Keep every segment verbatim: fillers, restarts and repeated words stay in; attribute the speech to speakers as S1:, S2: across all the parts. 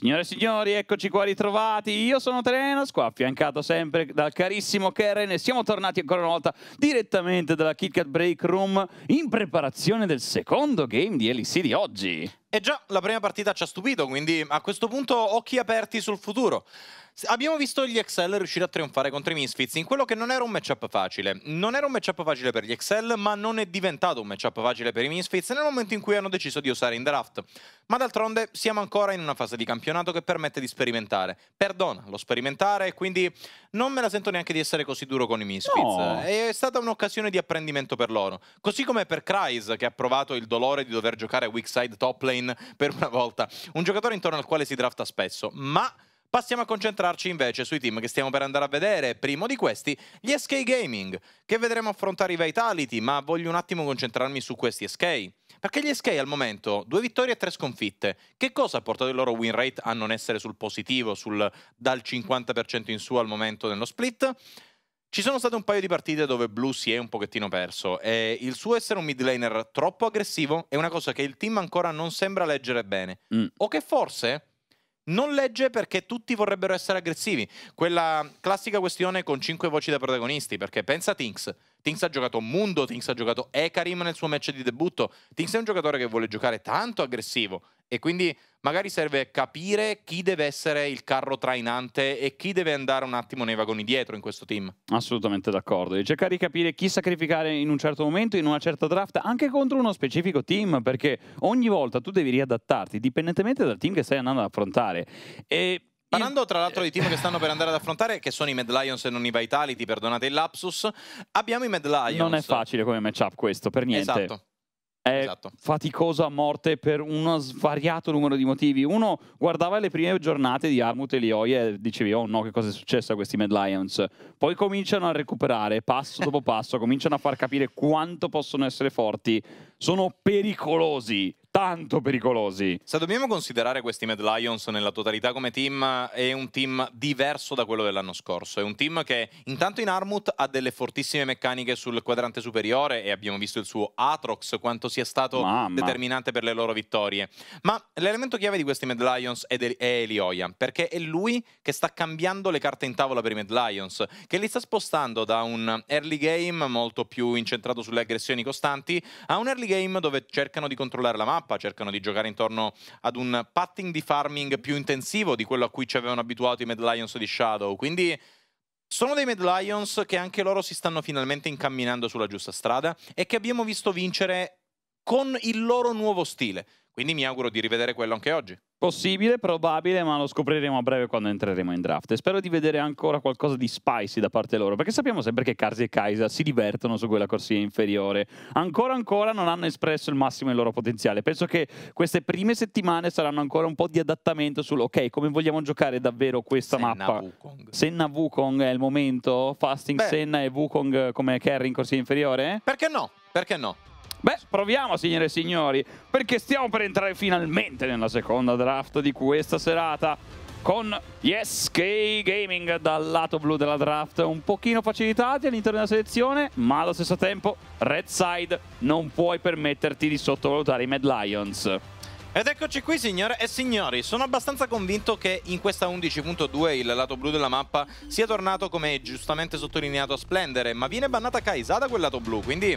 S1: Signore e signori, eccoci qua ritrovati. Io sono Terenas, qua affiancato sempre dal carissimo Keren e siamo tornati ancora una volta direttamente dalla KitKat Break Room in preparazione del secondo game di L E C di oggi.
S2: E già, la prima partita ci ha stupito, quindi a questo punto occhi aperti sul futuro. Abbiamo visto gli Excel riuscire a trionfare contro i Misfits in quello che non era un matchup facile. Non era un matchup facile per gli Excel, ma non è diventato un matchup facile per i Misfits nel momento in cui hanno deciso di usare in draft. Ma d'altronde siamo ancora in una fase di campionato che permette di sperimentare. Perdona lo sperimentare, quindi non me la sento neanche di essere così duro con i Misfits.
S1: No.
S2: È stata un'occasione di apprendimento per loro. Così come per Kryze, che ha provato il dolore di dover giocare weak side top lane per una volta. Un giocatore intorno al quale si drafta spesso, ma... passiamo a concentrarci invece sui team che stiamo per andare a vedere. Primo di questi, gli S K Gaming, che vedremo affrontare i Vitality, ma voglio un attimo concentrarmi su questi S K. Perché gli S K al momento, due vittorie e tre sconfitte. Che cosa ha portato il loro win rate a non essere sul positivo, sul dal cinquanta per cento in su al momento nello split? Ci sono state un paio di partite dove Blue si è un pochettino perso e il suo essere un mid laner troppo aggressivo è una cosa che il team ancora non sembra leggere bene. Mm. O che forse... non legge perché tutti vorrebbero essere aggressivi. Quella classica questione con cinque voci da protagonisti, perché pensa a Tinks. Tinks ha giocato Mundo, Tinks ha giocato Ekarim nel suo match di debutto. Tinks è un giocatore che vuole giocare tanto aggressivo e quindi magari serve capire chi deve essere il carro trainante e chi deve andare un attimo nei vagoni dietro in questo team.
S1: Assolutamente d'accordo. Devi cercare di capire chi sacrificare in un certo momento, in una certa draft, anche contro uno specifico team, perché ogni volta tu devi riadattarti, indipendentemente dal team che stai andando ad affrontare. E...
S2: parlando tra l'altro di team che stanno per andare ad affrontare, che sono i Mad Lions e non i Vitality, perdonate il lapsus, abbiamo i Mad Lions.
S1: Non è facile come matchup questo, per niente.
S2: Esatto.
S1: È
S2: esatto.
S1: faticoso a morte per uno svariato numero di motivi. Uno guardava le prime giornate di Armut e Lioi e dicevi oh no, che cosa è successo a questi Mad Lions. Poi cominciano a recuperare passo dopo passo, cominciano a far capire quanto possono essere forti. Sono pericolosi, tanto pericolosi.
S2: Se dobbiamo considerare questi Mad Lions nella totalità come team, è un team diverso da quello dell'anno scorso. È un team che intanto in Armut ha delle fortissime meccaniche sul quadrante superiore e abbiamo visto il suo Aatrox, quanto sia stato
S1: Mamma.
S2: determinante per le loro vittorie. Ma l'elemento chiave di questi Mad Lions è, è Elioia, perché è lui che sta cambiando le carte in tavola per i Mad Lions, che li sta spostando da un early game molto più incentrato sulle aggressioni costanti a un early game dove cercano di controllare la mappa, cercano di giocare intorno ad un pattern di farming più intensivo di quello a cui ci avevano abituato i Mad Lions di Shadow. Quindi sono dei Mad Lions che anche loro si stanno finalmente incamminando sulla giusta strada e che abbiamo visto vincere con il loro nuovo stile. Quindi mi auguro di rivedere quello anche oggi.
S1: Possibile, probabile, ma lo scopriremo a breve quando entreremo in draft. E spero di vedere ancora qualcosa di spicy da parte loro, perché sappiamo sempre che Karsi e Kai'Sa si divertono su quella corsia inferiore. Ancora ancora non hanno espresso il massimo del loro potenziale. Penso che queste prime settimane saranno ancora un po' di adattamento sul ok, come vogliamo giocare davvero questa
S2: Senna
S1: mappa.
S2: Wukong.
S1: Senna Wukong è il momento? Fasting
S2: Beh.
S1: Senna e Wukong come carry in corsia inferiore?
S2: Perché no? Perché no?
S1: Beh, proviamo signore e signori, perché stiamo per entrare finalmente nella seconda draft di questa serata con gli S K Gaming dal lato blu della draft, un pochino facilitati all'interno della selezione, ma allo stesso tempo Red Side non puoi permetterti di sottovalutare i Mad Lions.
S2: Ed eccoci qui signore e signori, sono abbastanza convinto che in questa undici punto due il lato blu della mappa sia tornato, come giustamente sottolineato, a splendere, ma viene bannata Kai'Sa da quel lato blu, quindi...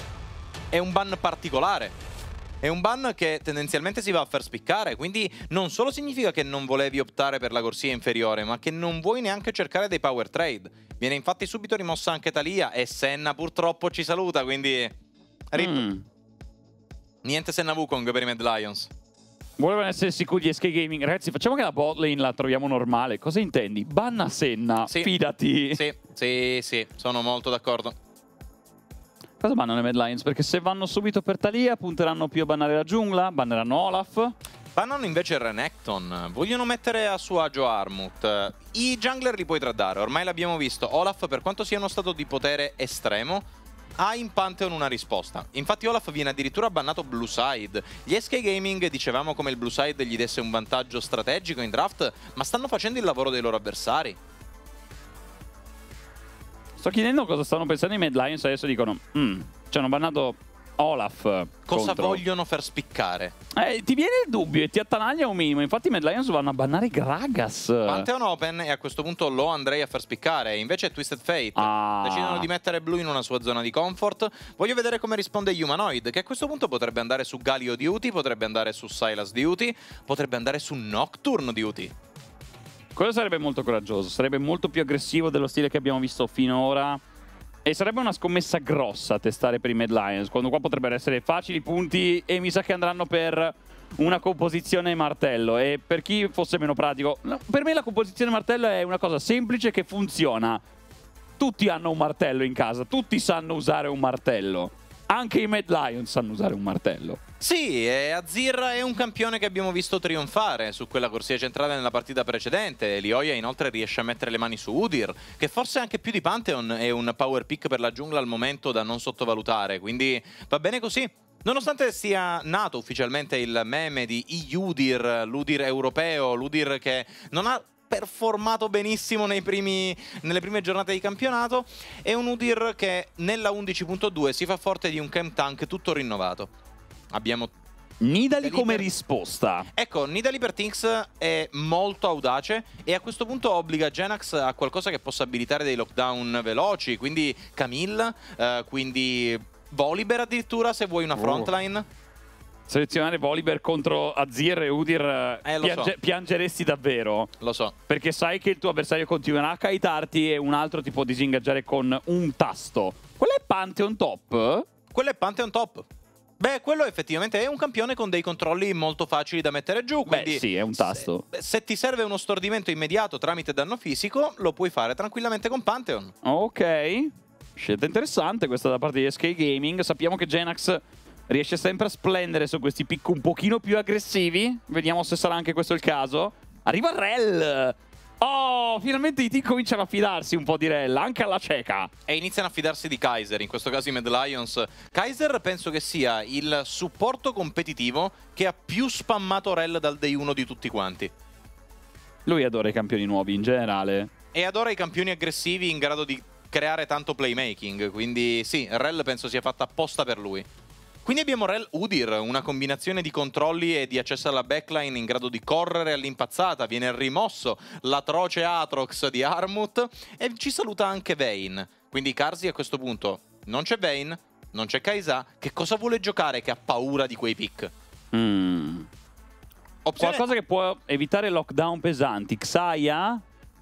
S2: è un ban particolare, è un ban che tendenzialmente si va a far spiccare, quindi non solo significa che non volevi optare per la corsia inferiore, ma che non vuoi neanche cercare dei power trade. Viene infatti subito rimossa anche Taliyah e Senna purtroppo ci saluta, quindi rip. Mm. Niente Senna Wukong per i Mad Lions.
S1: Volevano essere sicuri di S K Gaming. Ragazzi, facciamo che la bot lane la troviamo normale. Cosa intendi? Banna Senna,
S2: sì.
S1: Fidati.
S2: Sì, sì, sì, sono molto d'accordo.
S1: Cosa bannano i Mad Lions? Perché se vanno subito per Taliyah punteranno più a bannare la giungla, banneranno Olaf.
S2: Bannano invece Renekton, vogliono mettere a suo agio Armut. I jungler li puoi tradare, ormai l'abbiamo visto. Olaf, per quanto sia uno stato di potere estremo, ha in Pantheon una risposta. Infatti Olaf viene addirittura bannato Blue Side. Gli S K Gaming dicevamo come il Blue Side gli desse un vantaggio strategico in draft, ma stanno facendo il lavoro dei loro avversari.
S1: Sto chiedendo cosa stanno pensando i Mad Lions, adesso dicono mm, ci hanno bannato Olaf.
S2: Cosa
S1: contro...
S2: vogliono far spiccare?
S1: Eh, ti viene il dubbio e ti attanaglia un minimo. Infatti i Mad Lions vanno a bannare Gragas.
S2: Pantheon Open e a questo punto lo andrei a far spiccare. Invece Twisted Fate
S1: ah.
S2: decidono di mettere Blue in una sua zona di comfort. Voglio vedere come risponde Humanoid, che a questo punto potrebbe andare su Galio Duty, potrebbe andare su Sylas Duty, potrebbe andare su Nocturne Duty.
S1: Quello sarebbe molto coraggioso, sarebbe molto più aggressivo dello stile che abbiamo visto finora. E sarebbe una scommessa grossa testare per i Mad Lions, quando qua potrebbero essere facili punti e mi sa che andranno per una composizione martello. E per chi fosse meno pratico, per me la composizione martello è una cosa semplice che funziona. Tutti hanno un martello in casa, tutti sanno usare un martello. Anche i Mad Lions sanno usare un martello.
S2: Sì, e Azir è un campione che abbiamo visto trionfare su quella corsia centrale nella partita precedente. Lioia inoltre riesce a mettere le mani su Udyr, che forse anche più di Pantheon è un power pick per la giungla al momento da non sottovalutare, quindi va bene così. Nonostante sia nato ufficialmente il meme di Udyr, l'Udyr europeo, l'Udyr che non ha performato benissimo nei primi, nelle prime giornate di campionato, è un Udyr che nella undici punto due si fa forte di un camp tank tutto rinnovato. Abbiamo
S1: Nidalee come risposta.
S2: Ecco, Nidalee per Tinks è molto audace e a questo punto obbliga Genax a qualcosa che possa abilitare dei lockdown veloci, quindi Camille, eh, quindi Volibear addirittura se vuoi una frontline. Oh.
S1: Selezionare Volibear contro Azir e Udyr
S2: eh,
S1: piange
S2: so.
S1: piangeresti davvero.
S2: Lo so.
S1: Perché sai che il tuo avversario continuerà a kaitarti e un altro ti può disingaggiare con un tasto. Quello è Pantheon top?
S2: Quello è Pantheon top. Beh, quello effettivamente è un campione con dei controlli molto facili da mettere giù. Quindi
S1: Beh, sì, è un tasto.
S2: Se, se ti serve uno stordimento immediato tramite danno fisico, lo puoi fare tranquillamente con Pantheon.
S1: Ok. Scelta interessante questa da parte di S K Gaming. Sappiamo che Genax riesce sempre a splendere su questi pick un pochino più aggressivi. Vediamo se sarà anche questo il caso. Arriva Rell. Oh, finalmente i team cominciano a fidarsi un po' di Rell, anche alla cieca.
S2: E iniziano a fidarsi di Kaiser, in questo caso i Mad Lions. Kaiser penso che sia il supporto competitivo che ha più spammato Rell dal day uno di tutti quanti.
S1: Lui adora i campioni nuovi in generale.
S2: E adora i campioni aggressivi in grado di creare tanto playmaking, quindi sì, Rell penso sia fatta apposta per lui. Quindi abbiamo Rell Udyr, una combinazione di controlli e di accesso alla backline in grado di correre all'impazzata. Viene rimosso l'atroce Aatrox di Armut e ci saluta anche Vayne. Quindi Carzzy a questo punto non c'è Vayne, non c'è Kai'Sa. Che cosa vuole giocare che ha paura di quei pick?
S1: Mm. Opzione... Qualcosa che può evitare lockdown pesanti. Xayah,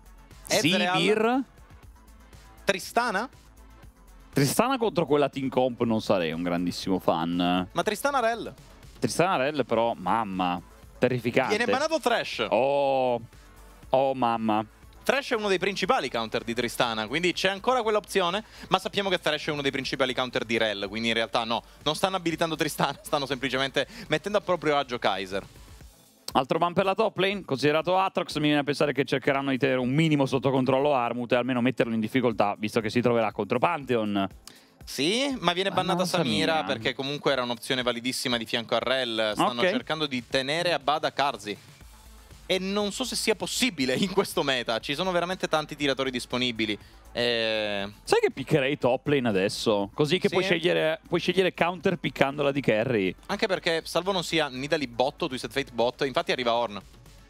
S1: Sivir,
S2: Tristana?
S1: Tristana contro quella Team Comp non sarei un grandissimo fan.
S2: Ma Tristana Rell?
S1: Tristana Rell però, mamma, terrificante.
S2: Viene bannato Thresh.
S1: Oh, oh mamma.
S2: Thresh è uno dei principali counter di Tristana, quindi c'è ancora quell'opzione, ma sappiamo che Thresh è uno dei principali counter di Rell, quindi in realtà no, non stanno abilitando Tristana, stanno semplicemente mettendo a proprio agio Kaiser.
S1: Altro ban per la top lane, considerato Aatrox, mi viene a pensare che cercheranno di tenere un minimo sotto controllo Armut e almeno metterlo in difficoltà, visto che si troverà contro Pantheon.
S2: Sì, ma viene bannata Samira mia. perché comunque era un'opzione validissima di fianco a Rell. Stanno okay. cercando di tenere a bada Carzzy. E non so se sia possibile in questo meta, ci sono veramente tanti tiratori disponibili. E...
S1: Sai che piccherei top lane adesso? Così che sì. puoi, scegliere, puoi scegliere counter piccandola di carry.
S2: Anche perché, salvo non sia Nidalee bot o Twisted Fate bot, infatti arriva Ornn.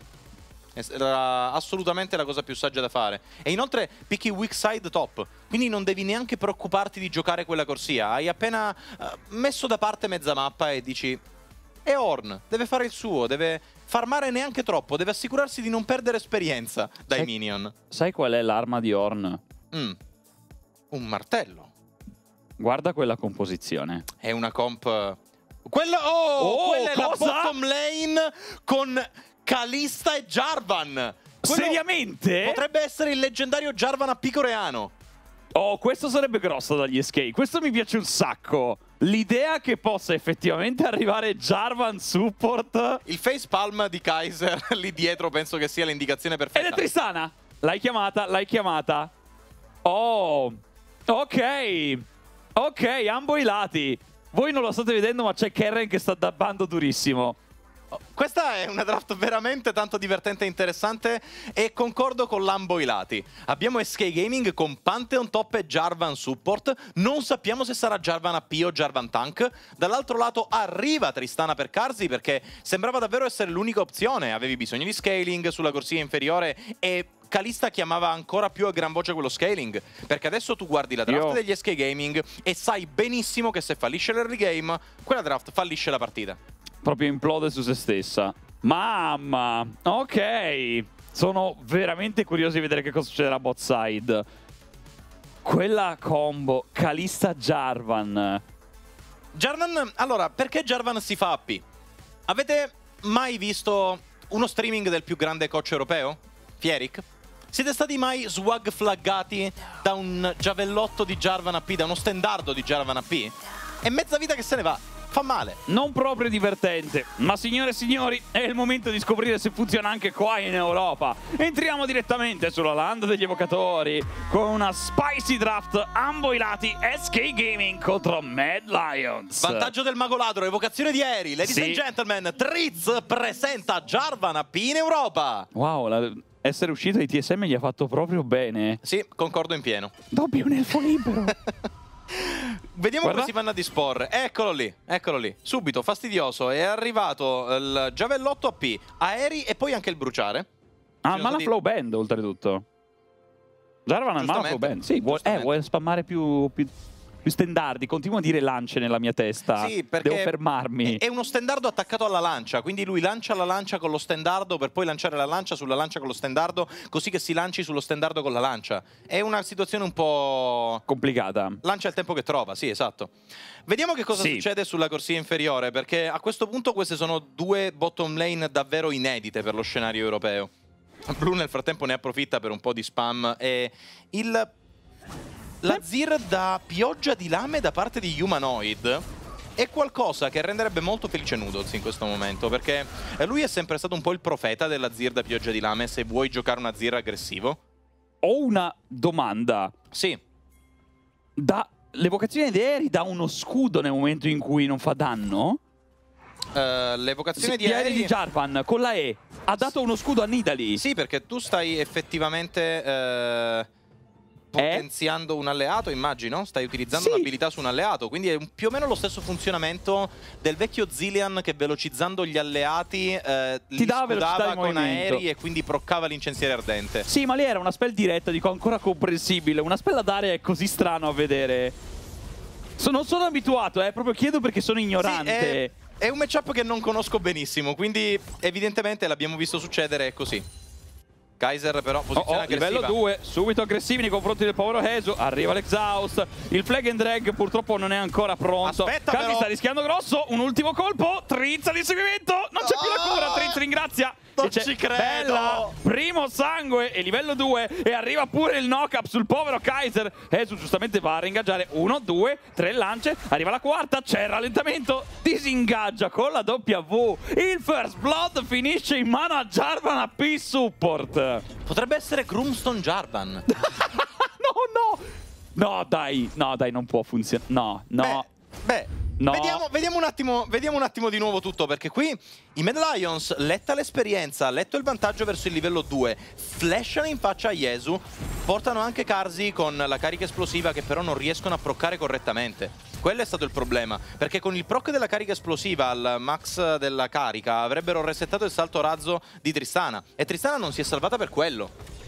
S2: Era assolutamente la cosa più saggia da fare. E inoltre picchi weak side top, quindi non devi neanche preoccuparti di giocare quella corsia. Hai appena uh, messo da parte mezza mappa e dici... E Ornn deve fare il suo, deve farmare neanche troppo, deve assicurarsi di non perdere esperienza dai sai, minion.
S1: Sai qual è l'arma di Ornn?
S2: Mm. Un martello.
S1: Guarda quella composizione.
S2: È una comp... Quella, oh,
S1: oh
S2: quella
S1: cosa?
S2: è la bottom lane con Kalista e Jarvan. Quello
S1: seriamente?
S2: Potrebbe essere il leggendario Jarvan a picoreano.
S1: Oh, questo sarebbe grosso dagli S K. Questo mi piace un sacco. L'idea che possa effettivamente arrivare Jarvan support.
S2: Il facepalm di Kaiser lì dietro penso che sia l'indicazione perfetta.
S1: Ed è Tristana. L'hai chiamata, l'hai chiamata. Oh, ok. Ok, ambo i lati. Voi non lo state vedendo, ma c'è Kerren che sta dabbando durissimo.
S2: Questa è una draft veramente tanto divertente e interessante e concordo con l'ambo i lati. Abbiamo S K Gaming con Pantheon top e Jarvan support, non sappiamo se sarà Jarvan A P o Jarvan tank. Dall'altro lato arriva Tristana per Carzzy perché sembrava davvero essere l'unica opzione, avevi bisogno di scaling sulla corsia inferiore e Kalista chiamava ancora più a gran voce quello scaling, perché adesso tu guardi la draft Io. degli S K Gaming e sai benissimo che se fallisce l'early game, quella draft fallisce la partita.
S1: Proprio implode su se stessa. Mamma, ok. Sono veramente curioso di vedere che cosa succederà a bot side. Quella combo Kalista Jarvan.
S2: Jarvan, allora, perché Jarvan si fa A P? Avete mai visto uno streaming del più grande coach europeo? Fierik? Siete stati mai swag flaggati da un giavellotto di Jarvan A P, da uno stendardo di Jarvan A P? È mezza vita che se ne va. Fa male.
S1: Non proprio divertente, ma signore e signori, è il momento di scoprire se funziona anche qua in Europa. Entriamo direttamente sulla land degli evocatori con una spicy draft ambo i lati S K Gaming contro Mad Lions.
S2: Vantaggio del mago ladro, evocazione di Eri. Ladies sì. and gentlemen, Triz presenta Jarvan A P in Europa.
S1: Wow, la... essere uscito di T S M gli ha fatto proprio bene.
S2: Sì, concordo in pieno.
S1: Doppio un elfo libero.
S2: Vediamo Guarda. come si vanno a disporre. Eccolo lì, eccolo lì. Subito, fastidioso. È arrivato il giavellotto A P, aerei e poi anche il bruciare.
S1: Ah, il mana di... flow band oltretutto. Jarvan ha il mana flow band. Sì, vuole, eh, vuole spammare più... più... più stendardi, continuo a dire lance nella mia testa.
S2: Sì, perché
S1: devo fermarmi.
S2: È uno stendardo attaccato alla lancia, quindi lui lancia la lancia con lo stendardo per poi lanciare la lancia sulla lancia con lo stendardo, così che si lanci sullo stendardo con la lancia. È una situazione un po'
S1: complicata.
S2: Lancia il tempo che trova, sì, esatto. Vediamo che cosa sì. succede sulla corsia inferiore, perché a questo punto queste sono due bottom lane davvero inedite per lo scenario europeo. Blue nel frattempo ne approfitta per un po' di spam e il... La Zir da pioggia di lame da parte di Humanoid è qualcosa che renderebbe molto felice Noodles in questo momento, perché lui è sempre stato un po' il profeta della Zir da pioggia di lame se vuoi giocare una Zir aggressivo.
S1: Ho una domanda.
S2: Sì.
S1: Da... L'evocazione di Eri dà uno scudo nel momento in cui non fa danno?
S2: Uh, L'evocazione
S1: sì,
S2: di Eri
S1: di Jarvan con la E ha dato uno scudo a Nidalee.
S2: Sì, perché tu stai effettivamente... Uh... potenziando eh? un alleato, immagino. Stai utilizzando sì. un'abilità su un alleato. Quindi è un, più o meno lo stesso funzionamento del vecchio Zilean che velocizzando gli alleati eh,
S1: ti
S2: li
S1: dava
S2: scudava con aerei e quindi proccava l'incensiere ardente.
S1: Sì, ma lì era una spell diretta, dico ancora comprensibile. Una spell ad area è così strano a vedere. So, non sono abituato, eh, proprio chiedo perché sono ignorante.
S2: Sì, è, è un matchup che non conosco benissimo, quindi evidentemente l'abbiamo visto succedere, è così. Kaiser però posizione oh, oh, aggressiva.
S1: Livello due, subito aggressivi nei confronti del povero Hezu. Arriva l'exhaust. Il flag and drag purtroppo non è ancora pronto.
S2: Aspetta
S1: Kazi
S2: però.
S1: sta rischiando grosso. Un ultimo colpo. Trizza di seguimento. Non c'è oh! più la cura. Trizza ringrazia.
S2: Non ci credo.
S1: Bella. Primo sangue e livello due. E arriva pure il knock-up sul povero Kaiser. Hezu giustamente va a ringaggiare. Uno, due, tre lance. Arriva la quarta. C'è il rallentamento. Disingaggia con la W. Il first blood finisce in mano a Jarvan A P support.
S2: Potrebbe essere Groomstone Jarvan.
S1: No, no. No, dai. No, dai, non può funzionare. No, no.
S2: Beh, beh. No. Vediamo, vediamo, un attimo, vediamo un attimo di nuovo tutto, perché qui i Mad Lions, letta l'esperienza, letto il vantaggio verso il livello due, flashano in faccia a Yezu, portano anche Carzzy con la carica esplosiva che però non riescono a proccare correttamente. Quello è stato il problema, perché con il proc della carica esplosiva al max della carica avrebbero resettato il salto razzo di Tristana, e Tristana non si è salvata per quello.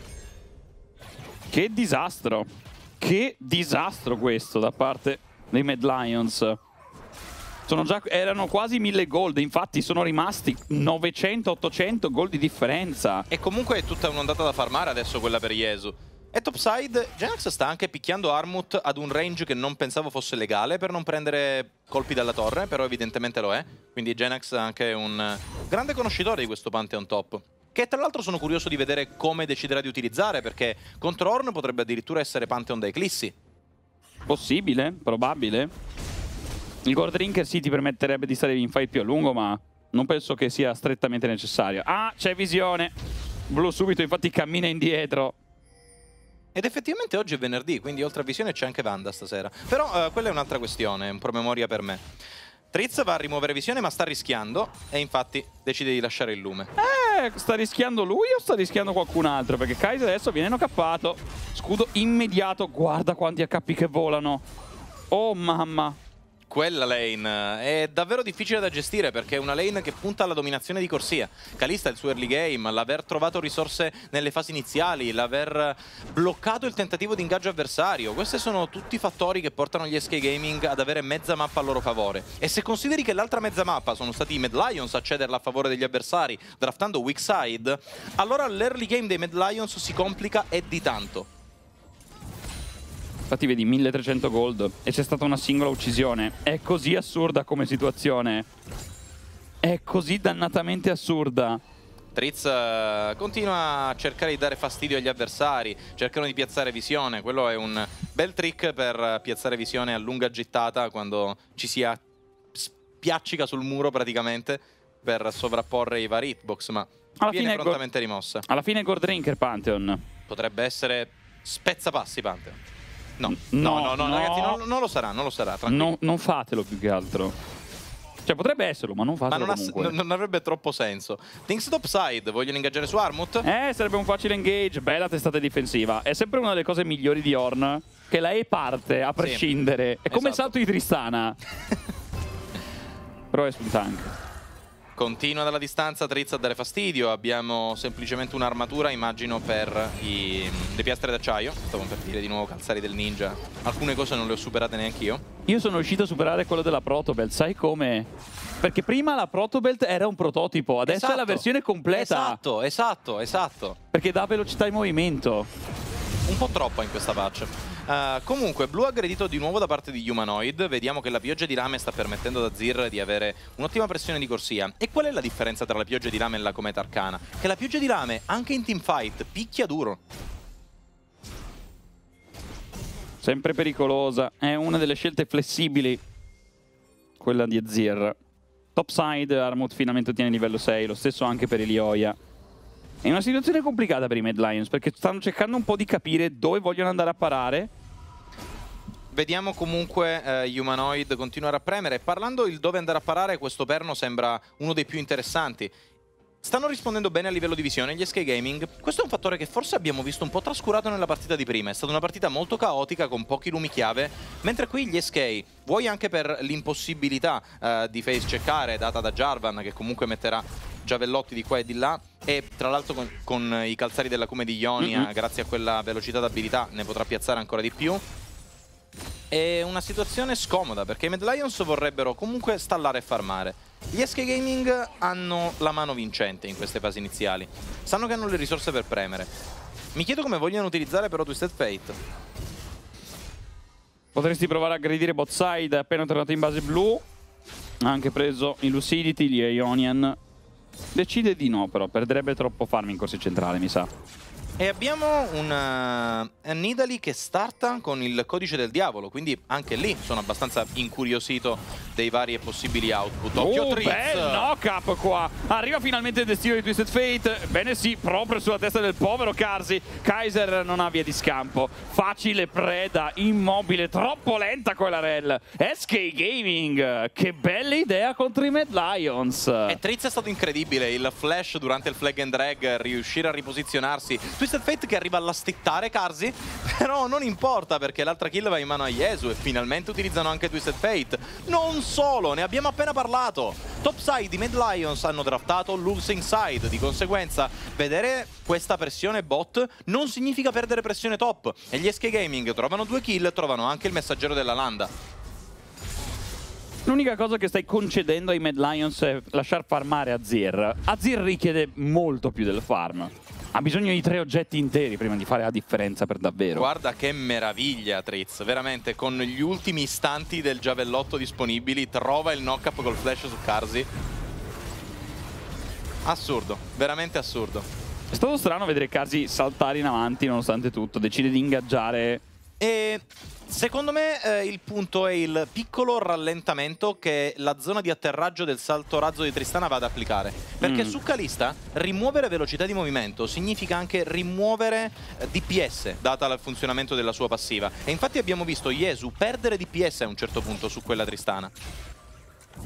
S1: Che disastro, che disastro questo da parte dei Mad Lions. Sono già, erano quasi mille gold, infatti sono rimasti novecento ottocento gold di differenza.
S2: E comunque è tutta un'ondata da farmare adesso quella per Yezu. E topside, Genax sta anche picchiando Armut ad un range che non pensavo fosse legale per non prendere colpi dalla torre, però evidentemente lo è. Quindi Genax è anche un grande conoscitore di questo Pantheon top, che tra l'altro sono curioso di vedere come deciderà di utilizzare, perché contro Ornn potrebbe addirittura essere Pantheon da Eclissi.
S1: Possibile, probabile. Il Gold Drinker sì ti permetterebbe di stare in fight più a lungo, ma non penso che sia strettamente necessario. Ah, c'è visione. Blu subito infatti cammina indietro.
S2: Ed effettivamente oggi è venerdì, quindi oltre a visione c'è anche Wanda stasera. Però uh, quella è un'altra questione, un promemoria per me. Trizz va a rimuovere visione ma sta rischiando e infatti decide di lasciare il lume.
S1: Eh, sta rischiando lui o sta rischiando qualcun altro? Perché Kaiser adesso viene nocappato. Scudo immediato, guarda quanti H P che volano. Oh mamma.
S2: Quella lane è davvero difficile da gestire perché è una lane che punta alla dominazione di corsia. Kalista il suo early game, l'aver trovato risorse nelle fasi iniziali, l'aver bloccato il tentativo di ingaggio avversario. Questi sono tutti fattori che portano gli S K Gaming ad avere mezza mappa a loro favore. E se consideri che l'altra mezza mappa sono stati i Mad Lions a cederla a favore degli avversari draftando weak side, allora l'early game dei Mad Lions si complica e di tanto.
S1: Infatti vedi milletrecento gold e c'è stata una singola uccisione. È così assurda come situazione. È così dannatamente assurda.
S2: Trizz uh, continua a cercare di dare fastidio agli avversari, cercano di piazzare visione. Quello è un bel trick per piazzare visione a lunga gittata quando ci si spiaccica sul muro praticamente per sovrapporre i vari hitbox, ma
S1: alla
S2: viene
S1: fine
S2: prontamente rimossa.
S1: Alla fine è Gold Drinker Pantheon.
S2: Potrebbe essere spezzapassi Pantheon. No,
S1: no,
S2: no, no, no,
S1: no.
S2: ragazzi, non, non lo sarà, non lo sarà.
S1: No, non fatelo più che altro. Cioè potrebbe esserlo, ma non fatelo
S2: ma non,
S1: comunque.
S2: Ha, non avrebbe troppo senso. Things topside, vogliono ingaggiare su Armut?
S1: Eh, sarebbe un facile engage, bella testata difensiva. È sempre una delle cose migliori di Ornn, che la E parte, a prescindere. Sì, è come esatto. Il salto di Tristana. Però è sul tank.
S2: Continua dalla distanza Trizz a dare fastidio. Abbiamo semplicemente un'armatura, immagino, per i, le piastre d'acciaio. Stavo per dire di nuovo calzari del ninja. Alcune cose non le ho superate neanche io.
S1: Io sono riuscito a superare quello della Protobelt, sai come? Perché prima la Protobelt era un prototipo, adesso esatto. È la versione completa.
S2: Esatto, esatto, esatto.
S1: Perché dà velocità in movimento.
S2: Un po' troppa in questa patch. Uh, comunque, blu aggredito di nuovo da parte di Humanoid. Vediamo che la pioggia di lame sta permettendo ad Azir di avere un'ottima pressione di corsia. E qual è la differenza tra la pioggia di lame e la cometa arcana? Che la pioggia di lame, anche in teamfight, picchia duro.
S1: Sempre pericolosa. È una delle scelte flessibili, quella di Azir. Topside, Armut finalmente ottiene livello sei. Lo stesso anche per Elioia. È una situazione complicata per i Mad Lions perché stanno cercando un po' di capire dove vogliono andare a parare.
S2: Vediamo comunque eh, Humanoid continuare a premere. Parlando il dove andare a parare, questo perno sembra uno dei più interessanti. Stanno rispondendo bene a livello di visione gli S K Gaming. Questo è un fattore che forse abbiamo visto un po' trascurato nella partita di prima. È stata una partita molto caotica con pochi lumi chiave, mentre qui gli S K, vuoi anche per l'impossibilità eh, di face checkare data da Jarvan, che comunque metterà giavellotti di qua e di là, e tra l'altro con, con i calzari della Cume di Ionia, mm-hmm. grazie a quella velocità d'abilità, ne potrà piazzare ancora di più. È una situazione scomoda perché i Mad Lions vorrebbero comunque stallare e farmare. Gli S K Gaming hanno la mano vincente in queste fasi iniziali. Sanno che hanno le risorse per premere. Mi chiedo come vogliono utilizzare però Twisted Fate.
S1: Potresti provare a aggredire bot side appena tornato in base blu. Ha anche preso i Lucidity, gli Ionian. Decide di no però, perderebbe troppo farm in corsia centrale, mi sa.
S2: E abbiamo un uh, Nidalee che starta con il codice del diavolo, quindi anche lì sono abbastanza incuriosito dei vari e possibili output. Occhio
S1: oh,
S2: Trizz!
S1: Bel knock-up qua! Arriva finalmente il destino di Twisted Fate. Bene sì, proprio sulla testa del povero Carzzy. Kaiser non ha via di scampo. Facile preda, immobile, troppo lenta quella rel. S K Gaming, che bella idea contro i Mad Lions.
S2: E Trizz è stato incredibile, il flash durante il flag and drag, riuscire a riposizionarsi. Twisted Fate che arriva a stittare Carzzy, però non importa perché l'altra kill va in mano a Yezu e finalmente utilizzano anche Twisted Fate. Non solo, ne abbiamo appena parlato. Topside, i Mad Lions hanno draftato Losing Side, di conseguenza vedere questa pressione bot non significa perdere pressione top. E gli S K Gaming trovano due kill, trovano anche il messaggero della landa.
S1: L'unica cosa che stai concedendo ai Mad Lions è lasciar farmare Azir. Azir richiede molto più del farm. Ha bisogno di tre oggetti interi prima di fare la differenza per davvero.
S2: Guarda che meraviglia Trizz, veramente con gli ultimi istanti del giavellotto disponibili trova il knock-up col flash su Carzzy. Assurdo, veramente assurdo.
S1: È stato strano vedere Carzzy saltare in avanti nonostante tutto, decide di ingaggiare.
S2: E secondo me eh, il punto è il piccolo rallentamento che la zona di atterraggio del salto razzo di Tristana va ad applicare. Perché mm. su Kalista rimuovere velocità di movimento significa anche rimuovere eh, D P S, data il funzionamento della sua passiva. E infatti abbiamo visto Yezu perdere D P S a un certo punto su quella Tristana.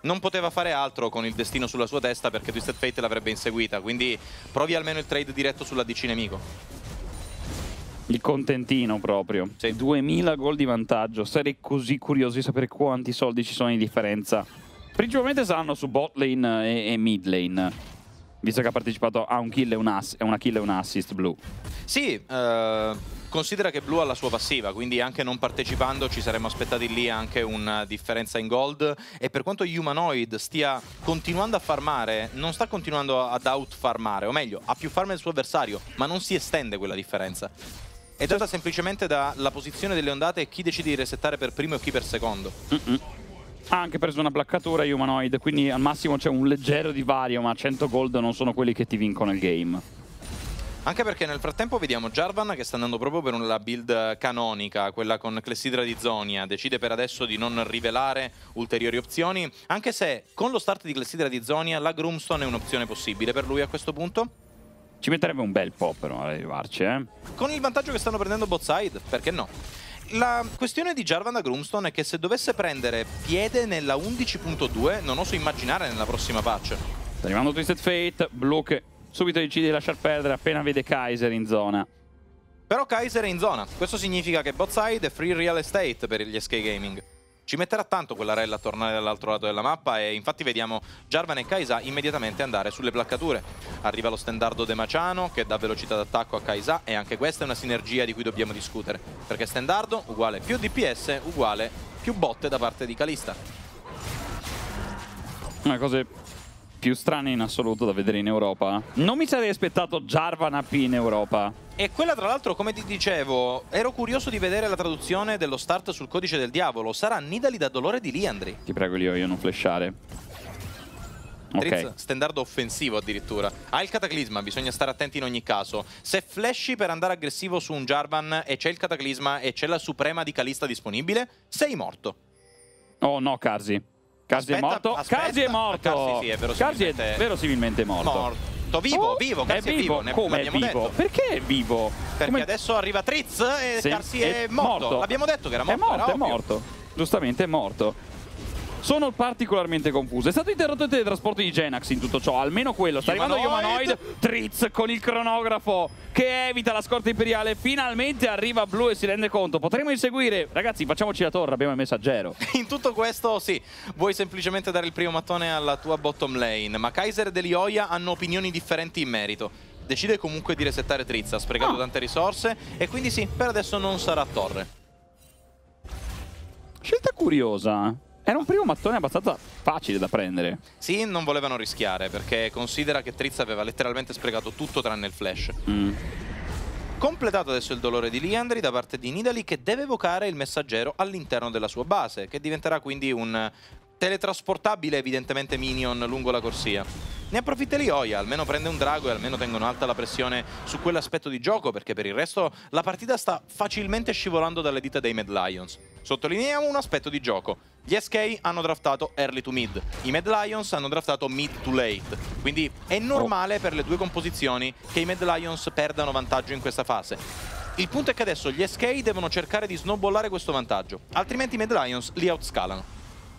S2: non poteva fare altro con il destino sulla sua testa perché Twisted Fate l'avrebbe inseguita, quindi provi almeno il trade diretto sull'A D C nemico.
S1: Il contentino proprio.
S2: Sì.
S1: duemila gol di vantaggio. Sarei così curioso di sapere quanti soldi ci sono di differenza. Principalmente saranno su bot lane e, e mid lane, visto che ha partecipato a un kill e un ass una kill e un assist Blue.
S2: Sì, eh, considera che Blue ha la sua passiva, quindi anche non partecipando ci saremmo aspettati lì anche una differenza in gold. E per quanto Humanoid stia continuando a farmare, non sta continuando ad out-farmare, o meglio, ha più farm del suo avversario, ma non si estende quella differenza. È data semplicemente dalla posizione delle ondate e chi decide di resettare per primo e chi per secondo.
S1: Mm-mm. Ha anche preso una placcatura Humanoid, quindi al massimo c'è un leggero divario, ma cento gold non sono quelli che ti vincono il game.
S2: Anche perché nel frattempo vediamo Jarvan che sta andando proprio per una build canonica, quella con Clessidra di Zonia. Decide per adesso di non rivelare ulteriori opzioni, anche se con lo start di Clessidra di Zonia la Groomstone è un'opzione possibile per lui a questo punto.
S1: Ci metterebbe un bel po' però ad arrivarci, eh.
S2: Con il vantaggio che stanno prendendo bot side, perché no? La questione di Jarvan da Groomstone è che se dovesse prendere piede nella undici punto due, non oso immaginare nella prossima patch.
S1: Sta arrivando Twisted Fate, Blue che subito decide di lasciar perdere appena vede Kaiser in zona.
S2: Però Kaiser è in zona, questo significa che bot side è free real estate per gli S K Gaming. Ci metterà tanto quella rella a tornare dall'altro lato della mappa e infatti vediamo Jarvan e Kai'Sa immediatamente andare sulle placcature. Arriva lo stendardo Demaciano che dà velocità d'attacco a Kai'Sa e anche questa è una sinergia di cui dobbiamo discutere. Perché stendardo uguale più D P S uguale più botte da parte di Kalista.
S1: Una cosa più strane in assoluto da vedere in Europa. Non mi sarei aspettato Jarvan A P in Europa.
S2: E quella tra l'altro, come ti dicevo, ero curioso di vedere la traduzione dello start sul codice del diavolo. Sarà Nidalee da dolore di Liandry.
S1: Ti prego Leo, io non flashare. Ok.
S2: Trizz, stendardo offensivo addirittura. Ha il cataclisma, bisogna stare attenti in ogni caso. Se flashi per andare aggressivo su un Jarvan e c'è il cataclisma e c'è la suprema di Kalista disponibile, sei morto.
S1: Oh no, Karzi. Karzi
S2: Aspetta,
S1: è morto.
S2: aspetta.
S1: Karzi è morto.
S2: Karzi sì, è verosimilmente-
S1: Karzi è verosimilmente morto.
S2: Morto. Vivo,
S1: Oh,
S2: vivo,
S1: è
S2: Karzi è vivo. Ne-
S1: Come è
S2: l'abbiamo
S1: vivo?
S2: detto.
S1: Perché è vivo?
S2: Perché
S1: Come-
S2: adesso arriva Trizz e
S1: Sì,
S2: Karzi è, morto. L'abbiamo detto che era morto.
S1: È morto,
S2: era
S1: è
S2: ovvio.
S1: morto. Giustamente è morto. Sono particolarmente confuso. È stato interrotto il teletrasporto di Genax in tutto ciò. Almeno quello. Sta arrivando
S2: Humanoid.
S1: Humanoid. Trizz con il cronografo che evita la scorta imperiale. Finalmente arriva Blue e si rende conto. Potremmo inseguire. Ragazzi, facciamoci la torre. Abbiamo il messaggero.
S2: In tutto questo, sì, vuoi semplicemente dare il primo mattone alla tua bottom lane, ma Kaiser e Delioia hanno opinioni differenti in merito. Decide comunque di resettare Trizz, ha sprecato
S1: Ah.
S2: tante risorse e quindi sì, per adesso non sarà torre.
S1: Scelta curiosa. Era un primo mattone abbastanza facile da prendere.
S2: Sì, non volevano rischiare perché considera che Trizz aveva letteralmente sprecato tutto tranne il flash.
S1: Mm.
S2: Completato adesso il dolore di Liandry da parte di Nidalee che deve evocare il messaggero all'interno della sua base, che diventerà quindi un teletrasportabile evidentemente minion lungo la corsia. Ne approfitta Lioia, almeno prende un drago e almeno tengono alta la pressione su quell'aspetto di gioco, perché per il resto la partita sta facilmente scivolando dalle dita dei Mad Lions. Sottolineiamo un aspetto di gioco. Gli S K hanno draftato early to mid, i Mad Lions hanno draftato mid to late, quindi è normale per le due composizioni che i Mad Lions perdano vantaggio in questa fase. Il punto è che adesso gli S K devono cercare di snowballare questo vantaggio, altrimenti i Mad Lions li outscalano.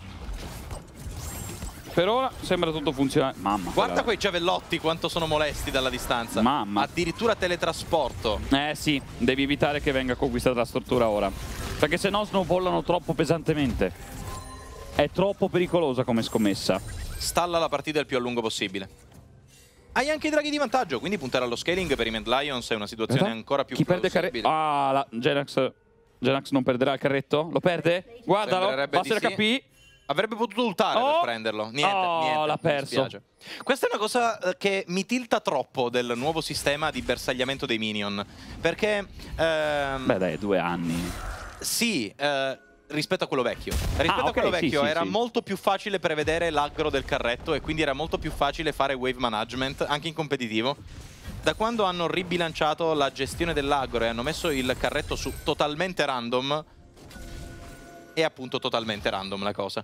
S1: Per ora sembra tutto funzionare. Mamma.
S2: Guarda
S1: quella-
S2: quei giavellotti quanto sono molesti dalla distanza.
S1: Mamma.
S2: Addirittura teletrasporto.
S1: Eh sì, devi evitare che venga conquistata la struttura ora. Perché se no snowballano troppo pesantemente. È troppo pericolosa come scommessa.
S2: Stalla la partita il più a lungo possibile. Hai anche i draghi di vantaggio, quindi puntare allo scaling per i Mad Lions è una situazione
S1: Aspetta.
S2: ancora più
S1: Chi perde
S2: plausibile.
S1: carretto? Ah, la Genax. Genax non perderà il carretto? Lo perde? Guardalo,
S2: Sembrerebbe
S1: passa
S2: di
S1: il
S2: sì.
S1: K P.
S2: Avrebbe potuto ultare
S1: Oh!
S2: per prenderlo. Niente,
S1: Oh,
S2: niente.
S1: l'ha
S2: mi
S1: perso.
S2: dispiace. Questa è una cosa eh, che mi tilta troppo del nuovo sistema di bersagliamento dei minion. Perché... ehm,
S1: Beh dai, due anni.
S2: sì, eh, rispetto a quello vecchio. Rispetto
S1: Ah,
S2: a
S1: ok,
S2: quello
S1: sì,
S2: vecchio
S1: sì,
S2: era
S1: sì.
S2: molto più facile prevedere l'aggro del carretto e quindi era molto più facile fare wave management, anche in competitivo. Da quando hanno ribilanciato la gestione dell'aggro e hanno messo il carretto su totalmente random, è appunto totalmente random la cosa.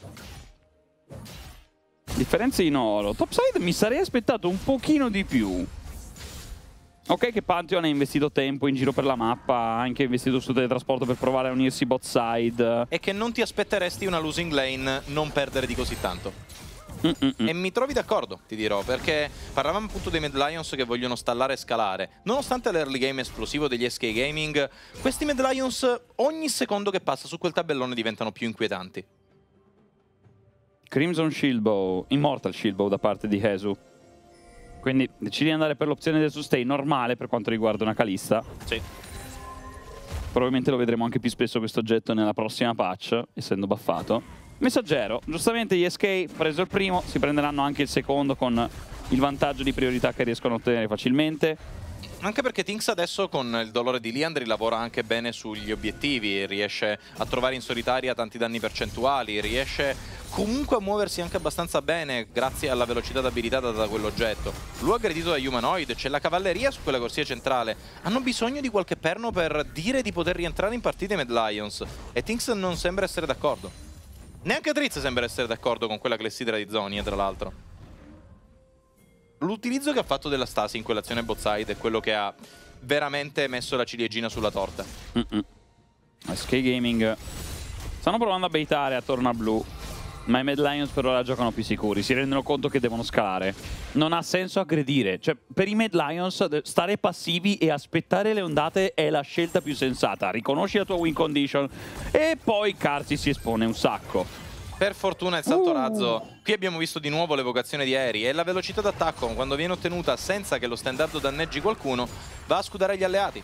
S1: Differenze in oro. Topside mi sarei aspettato un pochino di più. Ok che Pantheon ha investito tempo in giro per la mappa, ha anche investito su teletrasporto per provare a unirsi bot side.
S2: E che non ti aspetteresti una losing lane non perdere di così tanto.
S1: Mm-mm.
S2: E mi trovi d'accordo, ti dirò, perché parlavamo appunto dei Mad Lions che vogliono stallare e scalare. Nonostante l'early game esplosivo degli S K Gaming, questi Mad Lions ogni secondo che passa su quel tabellone diventano più inquietanti.
S1: Crimson Shieldbow, Immortal Shieldbow da parte di Hezu. Quindi decidi di andare per l'opzione del sustain normale per quanto riguarda una Kalista.
S2: Sì.
S1: Probabilmente lo vedremo anche più spesso questo oggetto nella prossima patch, essendo buffato. Messaggero, giustamente gli S K, preso il primo, si prenderanno anche il secondo con il vantaggio di priorità che riescono a ottenere facilmente.
S2: Anche perché Tinks adesso con il dolore di Liandry lavora anche bene sugli obiettivi, riesce a trovare in solitaria tanti danni percentuali, riesce comunque a muoversi anche abbastanza bene grazie alla velocità d'abilità data da quell'oggetto. Lui aggredito da Humanoid, c'è la cavalleria su quella corsia centrale, hanno bisogno di qualche perno per dire di poter rientrare in partita i Mad Lions e Tinks non sembra essere d'accordo. Neanche Drizzt sembra essere d'accordo con quella clessidra di Zonia, tra l'altro. L'utilizzo che ha fatto della Stasi in quell'azione botside è quello che ha veramente messo la ciliegina sulla torta.
S1: Mm-mm. S K Gaming stanno provando a baitare attorno a blu, ma i Mad Lions per ora giocano più sicuri, si rendono conto che devono scalare. Non ha senso aggredire, cioè per i Mad Lions stare passivi e aspettare le ondate è la scelta più sensata. Riconosci la tua win condition e poi Karzi si espone un sacco.
S2: Per fortuna il salto
S1: Uh.
S2: razzo, qui abbiamo visto di nuovo l'evocazione di aerei e la velocità d'attacco quando viene ottenuta senza che lo standard danneggi qualcuno va a scudare gli alleati.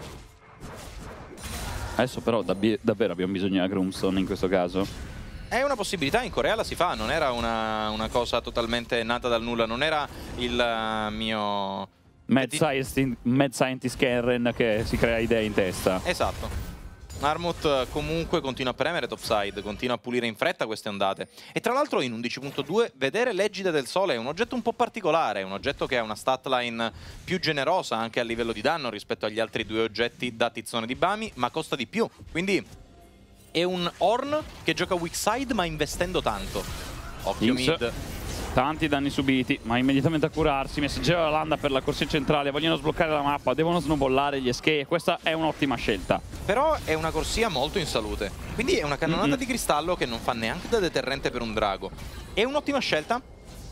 S1: Adesso però davvero abbiamo bisogno della Grumstone in questo caso.
S2: È una possibilità, in Corea la si fa, non era una, una cosa totalmente nata dal nulla, non era il uh, mio...
S1: Mad Scientist, Mad Scientist Karen che si crea idee in testa.
S2: Esatto. Armut comunque continua a premere topside, continua a pulire in fretta queste ondate. E tra l'altro in undici punto due vedere l'Egida del Sole è un oggetto un po' particolare, è un oggetto che ha una statline più generosa anche a livello di danno rispetto agli altri due oggetti da tizzone di Bami, ma costa di più. Quindi è un Ornn che gioca weak side ma investendo tanto. Occhio
S1: Inks.
S2: mid.
S1: Tanti danni subiti, ma immediatamente a curarsi. Messaggero la landa per la corsia centrale, vogliono sbloccare la mappa, devono snowballare gli S K e questa è un'ottima scelta.
S2: Però è una corsia molto in salute, quindi è una cannonata
S1: Mm-mm.
S2: di cristallo che non fa neanche da deterrente per un drago. È un'ottima scelta,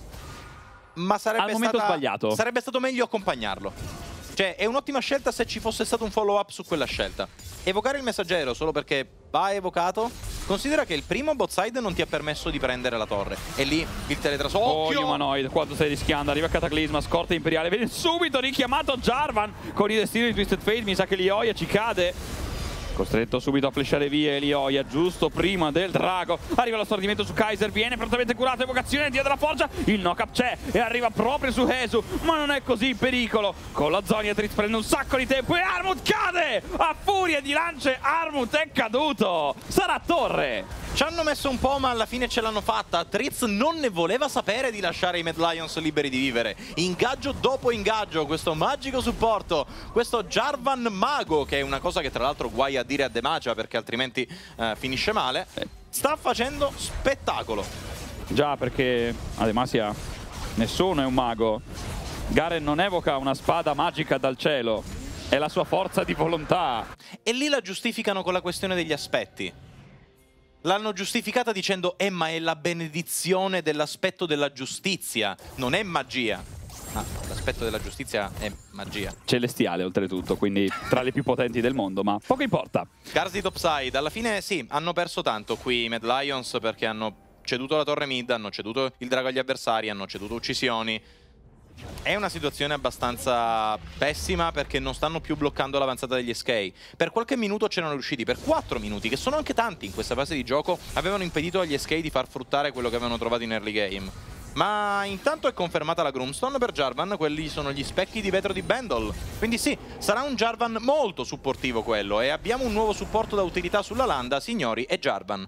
S2: ma sarebbe,
S1: Al momento
S2: stata,
S1: sbagliato.
S2: sarebbe stato meglio accompagnarlo. Cioè è un'ottima scelta se ci fosse stato un follow up su quella scelta. Evocare il messaggero solo perché va evocato, considera che il primo botside non ti ha permesso di prendere la torre. E lì il teletrasporto.
S1: Oh,
S2: Occhio!
S1: Humanoid, quanto stai rischiando, arriva Cataclisma, scorta imperiale, viene subito richiamato Jarvan con i destini di Twisted Fate, mi sa che Lioia ci cade. Costretto subito a flashare via Elioia, giusto prima del drago. Arriva lo stordimento su Kaiser, viene prontamente curato, evocazione, Dio della Forgia, il knock-up c'è e arriva proprio su Hezu, ma non è così in pericolo. Con la Zonia Drizzt prende un sacco di tempo e Armut cade! A furia di lance Armut è caduto! Sarà torre!
S2: Ci hanno messo un po', ma alla fine ce l'hanno fatta. Drizzt non ne voleva sapere di lasciare i Mad Lions liberi di vivere. Ingaggio dopo ingaggio, questo magico supporto, questo Jarvan mago, che è una cosa che tra l'altro guai a dire a Demacia perché altrimenti eh, finisce male, sta facendo spettacolo.
S1: Già, perché Ademasia nessuno è un mago. Garen non evoca una spada magica dal cielo, è la sua forza di volontà.
S2: E lì la giustificano con la questione degli aspetti. L'hanno giustificata dicendo eh ma è la benedizione dell'aspetto della giustizia, non è magia. Ma l'aspetto della giustizia è magia.
S1: Celestiale oltretutto, quindi tra le più potenti del mondo, ma poco importa.
S2: Karzi topside, alla fine sì, hanno perso tanto qui i Mad Lions perché hanno ceduto la torre mid, hanno ceduto il drago agli avversari, hanno ceduto uccisioni. È una situazione abbastanza pessima perché non stanno più bloccando l'avanzata degli S K. Per qualche minuto c'erano riusciti, per quattro minuti, che sono anche tanti in questa fase di gioco, avevano impedito agli S K di far fruttare quello che avevano trovato in early game. Ma intanto è confermata la Grumstone per Jarvan, quelli sono gli specchi di vetro di Bendel. Quindi sì, sarà un Jarvan molto supportivo quello, e abbiamo un nuovo supporto da utilità sulla landa, signori, è Jarvan.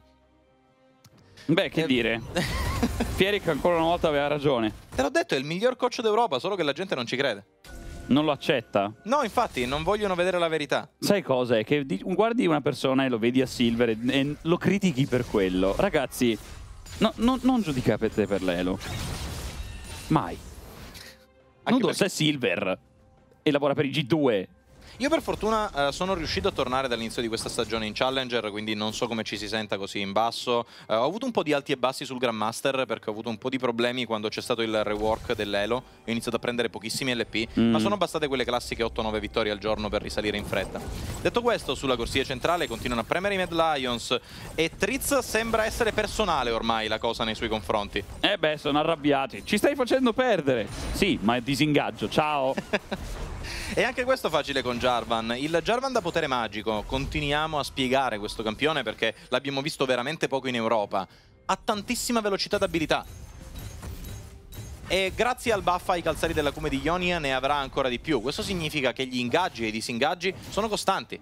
S1: Beh, che
S2: Eh.
S1: dire. Pierik ancora una volta aveva ragione.
S2: Te l'ho detto, è il miglior coach d'Europa, solo che la gente non ci crede.
S1: Non lo accetta.
S2: No, infatti, non vogliono vedere la verità.
S1: Sai cosa? È che di- guardi una persona e lo vedi a Silver e, e lo critichi per quello. Ragazzi, no, no, non giudicate per l'elo. Mai.
S2: Anche
S1: Nudos
S2: perché-
S1: è Silver e lavora per i G due.
S2: Io per fortuna uh, sono riuscito a tornare dall'inizio di questa stagione in Challenger, quindi non so come ci si senta così in basso. Uh, ho avuto un po' di alti e bassi sul Grandmaster perché ho avuto un po' di problemi quando c'è stato il rework dell'Elo. Ho iniziato a prendere pochissimi L P, mm. ma sono bastate quelle classiche otto nove vittorie al giorno per risalire in fretta. Detto questo, sulla corsia centrale continuano a premere i Mad Lions e Tritz sembra essere personale ormai la cosa nei suoi confronti.
S1: Eh beh, sono arrabbiati. Ci stai facendo perdere. Sì, ma è disingaggio. Ciao.
S2: E anche questo facile con Jarvan. Il Jarvan da potere magico, continuiamo a spiegare questo campione perché l'abbiamo visto veramente poco in Europa. Ha tantissima velocità d'abilità. E grazie al buff ai calzari dell'acume di Ionia ne avrà ancora di più. Questo significa che gli ingaggi e i disingaggi sono costanti.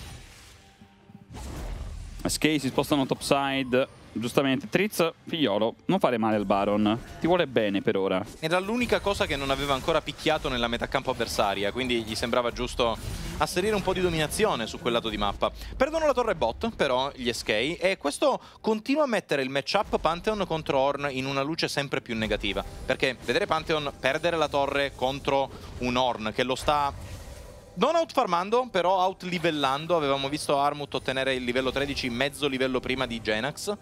S1: S K si spostano topside. Giustamente, Tritz, figliolo, non fare male al Baron. Ti vuole bene per ora.
S2: Era l'unica cosa che non aveva ancora picchiato nella metacampo avversaria, quindi gli sembrava giusto asserire un po' di dominazione su quel lato di mappa. Perdono la torre bot, però, gli S K, e questo continua a mettere il matchup Pantheon contro Ornn in una luce sempre più negativa. Perché vedere Pantheon perdere la torre contro un Ornn che lo sta... non outfarmando, però outlivellando. Avevamo visto Armut ottenere il livello tredici mezzo livello prima di Genax.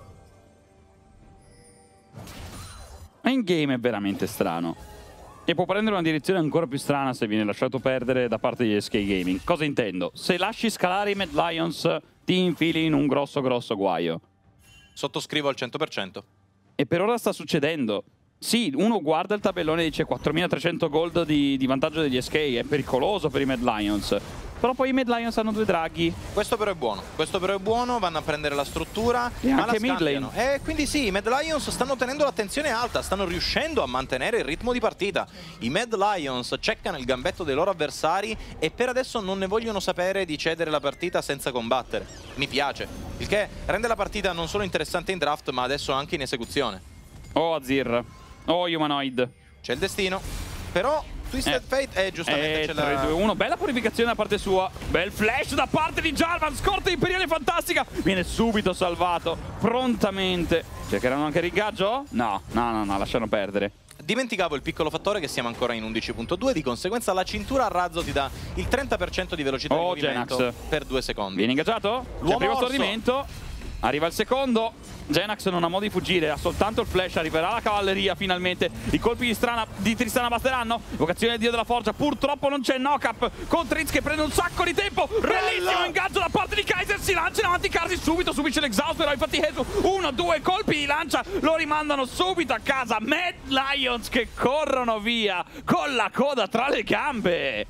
S1: In-game è veramente strano. E può prendere una direzione ancora più strana se viene lasciato perdere da parte di S K Gaming. Cosa intendo? Se lasci scalare i Mad Lions, ti infili in un grosso grosso guaio.
S2: Sottoscrivo al cento per cento.
S1: E per ora sta succedendo. Sì, uno guarda il tabellone e dice quattromila-trecento gold di, di vantaggio degli S K, è pericoloso per i Mad Lions. Però poi i Mad Lions hanno due draghi.
S2: Questo però è buono, questo però è buono, vanno a prendere la struttura
S1: e
S2: ma
S1: anche
S2: la
S1: mid lane.
S2: E quindi sì, i Mad Lions stanno tenendo l'attenzione alta, stanno riuscendo a mantenere il ritmo di partita. I Mad Lions checkano il gambetto dei loro avversari e per adesso non ne vogliono sapere di cedere la partita senza combattere. Mi piace, il che rende la partita non solo interessante in draft ma adesso anche in esecuzione.
S1: Oh Azir, oh Humanoid.
S2: C'è il destino, però... Twisted eh, Fate, eh, giustamente
S1: eh,
S2: c'è la...
S1: tre due uno, bella purificazione da parte sua. Bel flash da parte di Jarvan, scorta imperiale fantastica. Viene subito salvato, prontamente. Cercheranno anche il ringaggio? No, no, no, no, lasciano perdere.
S2: Dimenticavo il piccolo fattore che siamo ancora in undici punto due, di conseguenza la cintura a razzo ti dà il trenta per cento di velocità
S1: oh,
S2: di movimento
S1: Genax.
S2: per due secondi.
S1: Viene ingaggiato? C'è il primo stordimento. Arriva il secondo. Genax non ha modo di fuggire, ha soltanto il flash, arriverà la cavalleria finalmente. I colpi di, strana, di Tristana basteranno. Vocazione del dio della forgia, purtroppo non c'è knock-up con Tritz che prende un sacco di tempo. Bellissimo ingaggio da parte di Kaiser, si lancia in avanti Karsi, subito subisce l'exhaust, però infatti Hesu, uno, due colpi di lancia, lo rimandano subito a casa. Mad Lions che corrono via con la coda tra le gambe.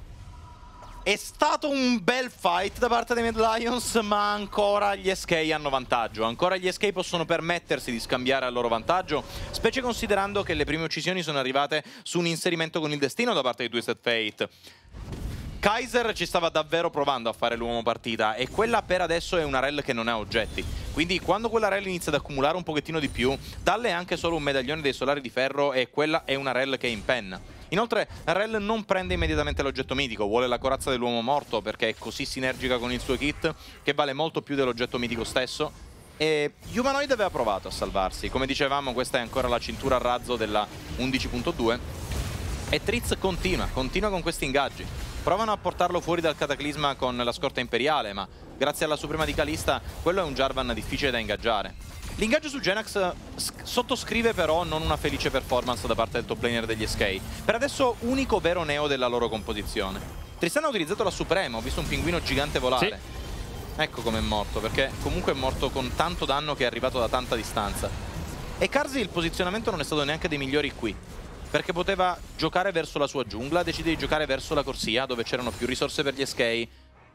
S2: È stato un bel fight da parte dei Mad Lions, ma ancora gli S K hanno vantaggio. Ancora gli S K possono permettersi di scambiare al loro vantaggio, specie considerando che le prime uccisioni sono arrivate su un inserimento con il destino da parte di Twisted Fate. Kaiser ci stava davvero provando a fare l'uomo partita e quella per adesso è una rel che non ha oggetti. Quindi quando quella rel inizia ad accumulare un pochettino di più, dalle anche solo un medaglione dei solari di ferro e quella è una rel che impenna. Inoltre Rel non prende immediatamente l'oggetto mitico, vuole la corazza dell'uomo morto perché è così sinergica con il suo kit che vale molto più dell'oggetto mitico stesso. E Humanoid aveva provato a salvarsi, come dicevamo questa è ancora la cintura a razzo della undici punto due e Tritz continua, continua con questi ingaggi. Provano a portarlo fuori dal cataclisma con la scorta imperiale, ma grazie alla Suprema di Kalista quello è un Jarvan difficile da ingaggiare. L'ingaggio su Genax sottoscrive però non una felice performance da parte del top laner degli S K. Per adesso unico vero neo della loro composizione. Tristana ha utilizzato la Suprema, ho visto un pinguino gigante volare. Sì. Ecco come è morto, perché comunque è morto con tanto danno che è arrivato da tanta distanza. E Karsi il posizionamento non è stato neanche dei migliori qui, perché poteva giocare verso la sua giungla, decide di giocare verso la corsia dove c'erano più risorse per gli S K.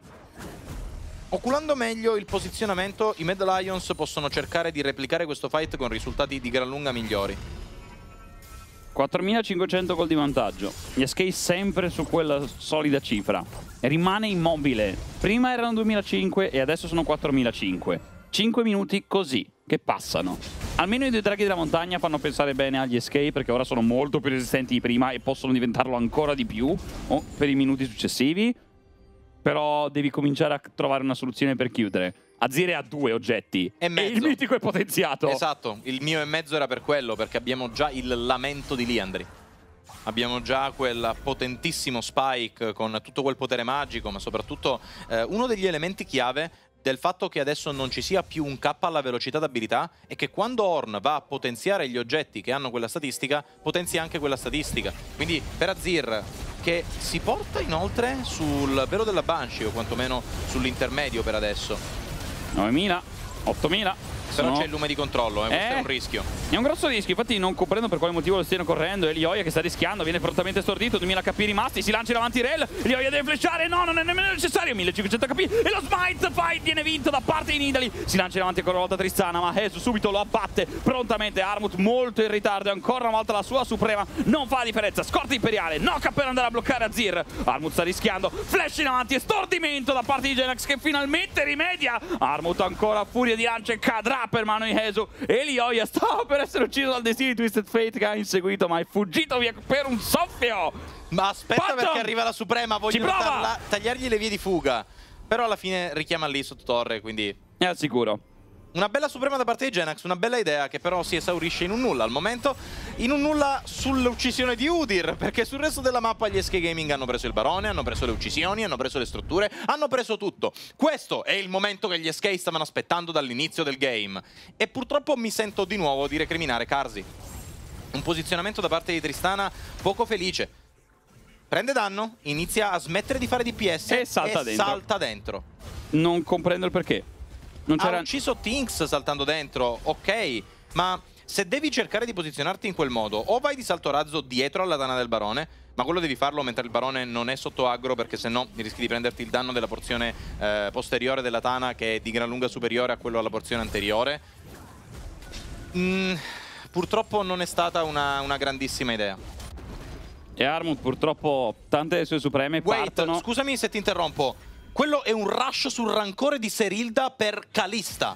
S2: Oculando meglio il posizionamento, i Mad Lions possono cercare di replicare questo fight con risultati di gran lunga migliori.
S1: quattromilacinquecento gol di vantaggio. Gli S K sempre su quella solida cifra. Rimane immobile. Prima erano duemilacinquecento e adesso sono quattromilacinquecento. cinque minuti così, che passano. Almeno i due draghi della montagna fanno pensare bene agli S K perché ora sono molto più resistenti di prima e possono diventarlo ancora di più oh, per i minuti successivi. Però devi cominciare a trovare una soluzione per chiudere. Azir ha due oggetti
S2: e,
S1: e il mitico è potenziato.
S2: Esatto, il mio e mezzo era per quello, perché abbiamo già il lamento di Liandry. Abbiamo già quel potentissimo Spike con tutto quel potere magico, ma soprattutto eh, uno degli elementi chiave del fatto che adesso non ci sia più un K alla velocità d'abilità è che quando Ornn va a potenziare gli oggetti che hanno quella statistica, potenzia anche quella statistica. Quindi per Azir, che si porta inoltre sul velo della Banshee, o quantomeno sull'intermedio per adesso.
S1: novemila, ottomila.
S2: Però
S1: Sono...
S2: c'è il lume di controllo, eh, questo
S1: Eh,
S2: è un rischio.
S1: È un grosso rischio, infatti non comprendo per quale motivo lo stiano correndo. E Lioia che sta rischiando, viene prontamente stordito, duemila K rimasti, si lancia davanti Rel. Lioia deve flashare, no, non è nemmeno necessario, millecinquecento K e lo smite fight viene vinto da parte di Nidalee. Si lancia davanti ancora una volta Tristana, ma Jesus subito lo abbatte prontamente. Armut molto in ritardo e ancora una volta la sua suprema non fa la differenza. Scorta imperiale, Noca per andare a bloccare Azir. Armut sta rischiando, flash in avanti e stordimento da parte di Genax che finalmente rimedia. Armut ancora a furia di lance, cadrà per mano di Hezu. E Lioia stava per essere ucciso dal destino di Twisted Fate che ha inseguito, ma è fuggito via per un soffio.
S2: Ma aspetta,
S1: Patton!
S2: perché arriva la Suprema, voglio
S1: prova!
S2: tagliargli le vie di fuga. Però alla fine richiama lì sotto torre, quindi...
S1: È al sicuro.
S2: Una bella Suprema da parte di Genax, una bella idea che però si esaurisce in un nulla al momento. In un nulla sull'uccisione di Udyr, perché sul resto della mappa gli S K Gaming hanno preso il barone, hanno preso le uccisioni, hanno preso le strutture, hanno preso tutto. Questo è il momento che gli S K stavano aspettando dall'inizio del game. E purtroppo mi sento di nuovo di recriminare Carzzy. Un posizionamento da parte di Tristana poco felice. Prende danno, inizia a smettere di fare D P S
S1: E salta
S2: e
S1: dentro.
S2: salta dentro.
S1: Non comprendo il perché. Non
S2: Ha
S1: c'era...
S2: ucciso Tinks saltando dentro, ok, ma se devi cercare di posizionarti in quel modo, o vai di salto razzo dietro alla Tana del Barone, ma quello devi farlo mentre il Barone non è sotto aggro, perché sennò rischi di prenderti il danno della porzione eh, posteriore della Tana, che è di gran lunga superiore a quello alla porzione anteriore. Mm, purtroppo non è stata una, una grandissima idea.
S1: E Armut purtroppo tante delle sue supreme
S2: Wait,
S1: partono...
S2: scusami se ti interrompo. Quello è un rush sul rancore di Serilda per Kalista.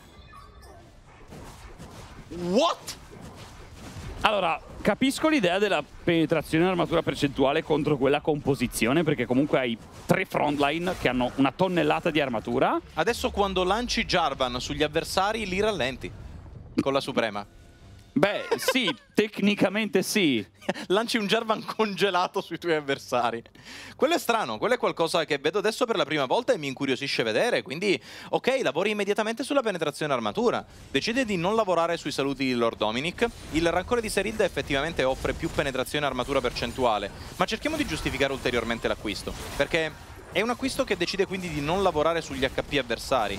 S2: What?
S1: Allora, capisco l'idea della penetrazione in armatura percentuale contro quella composizione, perché comunque hai tre frontline che hanno una tonnellata di armatura.
S2: Adesso quando lanci Jarvan sugli avversari li rallenti con la Suprema.
S1: Beh, sì, tecnicamente sì.
S2: Lanci un Jarvan congelato sui tuoi avversari. Quello è strano, quello è qualcosa che vedo adesso per la prima volta e mi incuriosisce vedere. Quindi, ok, lavori immediatamente sulla penetrazione armatura. Decide di non lavorare sui saluti di Lord Dominic. Il rancore di Serilda effettivamente offre più penetrazione armatura percentuale, ma cerchiamo di giustificare ulteriormente l'acquisto, perché è un acquisto che decide quindi di non lavorare sugli H P avversari.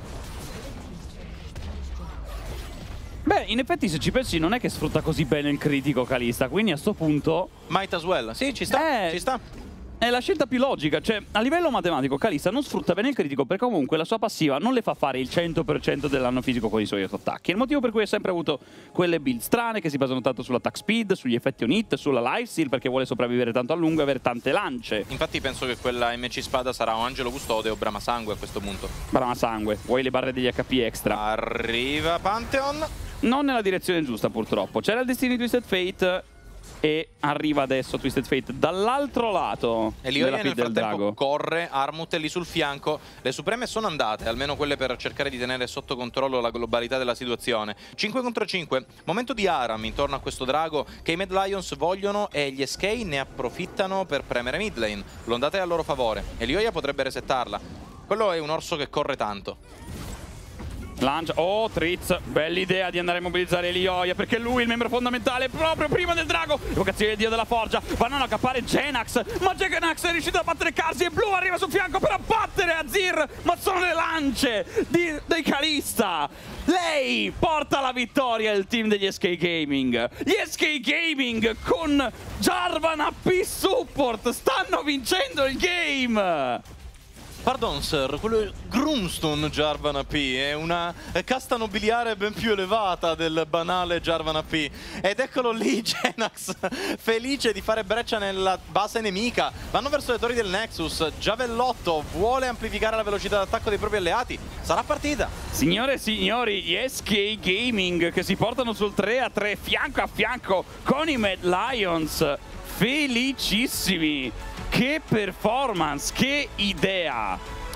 S1: Beh, in effetti se ci pensi non è che sfrutta così bene il critico Kalista, quindi a sto punto...
S2: Might as well. Sì, ci sta,
S1: Eh,
S2: ci sta.
S1: È la scelta più logica, cioè a livello matematico Kalista non sfrutta bene il critico perché comunque la sua passiva non le fa fare il cento per cento del danno fisico con i suoi attacchi. È il motivo per cui ha sempre avuto quelle build strane che si basano tanto sull'attack speed, sugli effetti on hit, sulla lifesteal, perché vuole sopravvivere tanto a lungo e avere tante lance.
S2: Infatti penso che quella M C Spada sarà o Angelo Custode o Brama Sangue a questo punto.
S1: Brama sangue, vuoi le barre degli H P extra.
S2: Arriva Pantheon.
S1: Non nella direzione giusta purtroppo. C'era il destino di Twisted Fate e arriva adesso Twisted Fate dall'altro lato
S2: E
S1: della
S2: Lioia nel
S1: pit del
S2: frattempo
S1: drago.
S2: corre, Armut è lì sul fianco. Le Supreme sono andate, almeno quelle per cercare di tenere sotto controllo la globalità della situazione. cinque contro cinque, momento di Aram intorno a questo drago che i Mad Lions vogliono e gli S K ne approfittano per premere mid lane. L'ondata è a loro favore e Lioia potrebbe resettarla. Quello è un orso che corre tanto.
S1: Lancia, oh Tritz, bella idea di andare a mobilizzare Lioia perché lui è il membro fondamentale proprio prima del drago. Evocazione del dio della forgia, vanno ad accappare Genax, ma Genax è riuscito a battere Carzzy e Blu arriva sul fianco per abbattere Azir, ma sono le lance di, dei Kalista. Lei porta la vittoria al team degli S K Gaming. Gli S K Gaming con Jarvan A P support stanno vincendo il game.
S2: Pardon sir, quello è Grumstone Jarvan A P, è una casta nobiliare ben più elevata del banale Jarvan A P. Ed eccolo lì Genax, felice di fare breccia nella base nemica. Vanno verso le torri del Nexus, Giavellotto vuole amplificare la velocità d'attacco dei propri alleati. Sarà partita.
S1: Signore e signori, gli S K Gaming che si portano sul tre a tre fianco a fianco con i Mad Lions. Felicissimi! Che performance, che idea!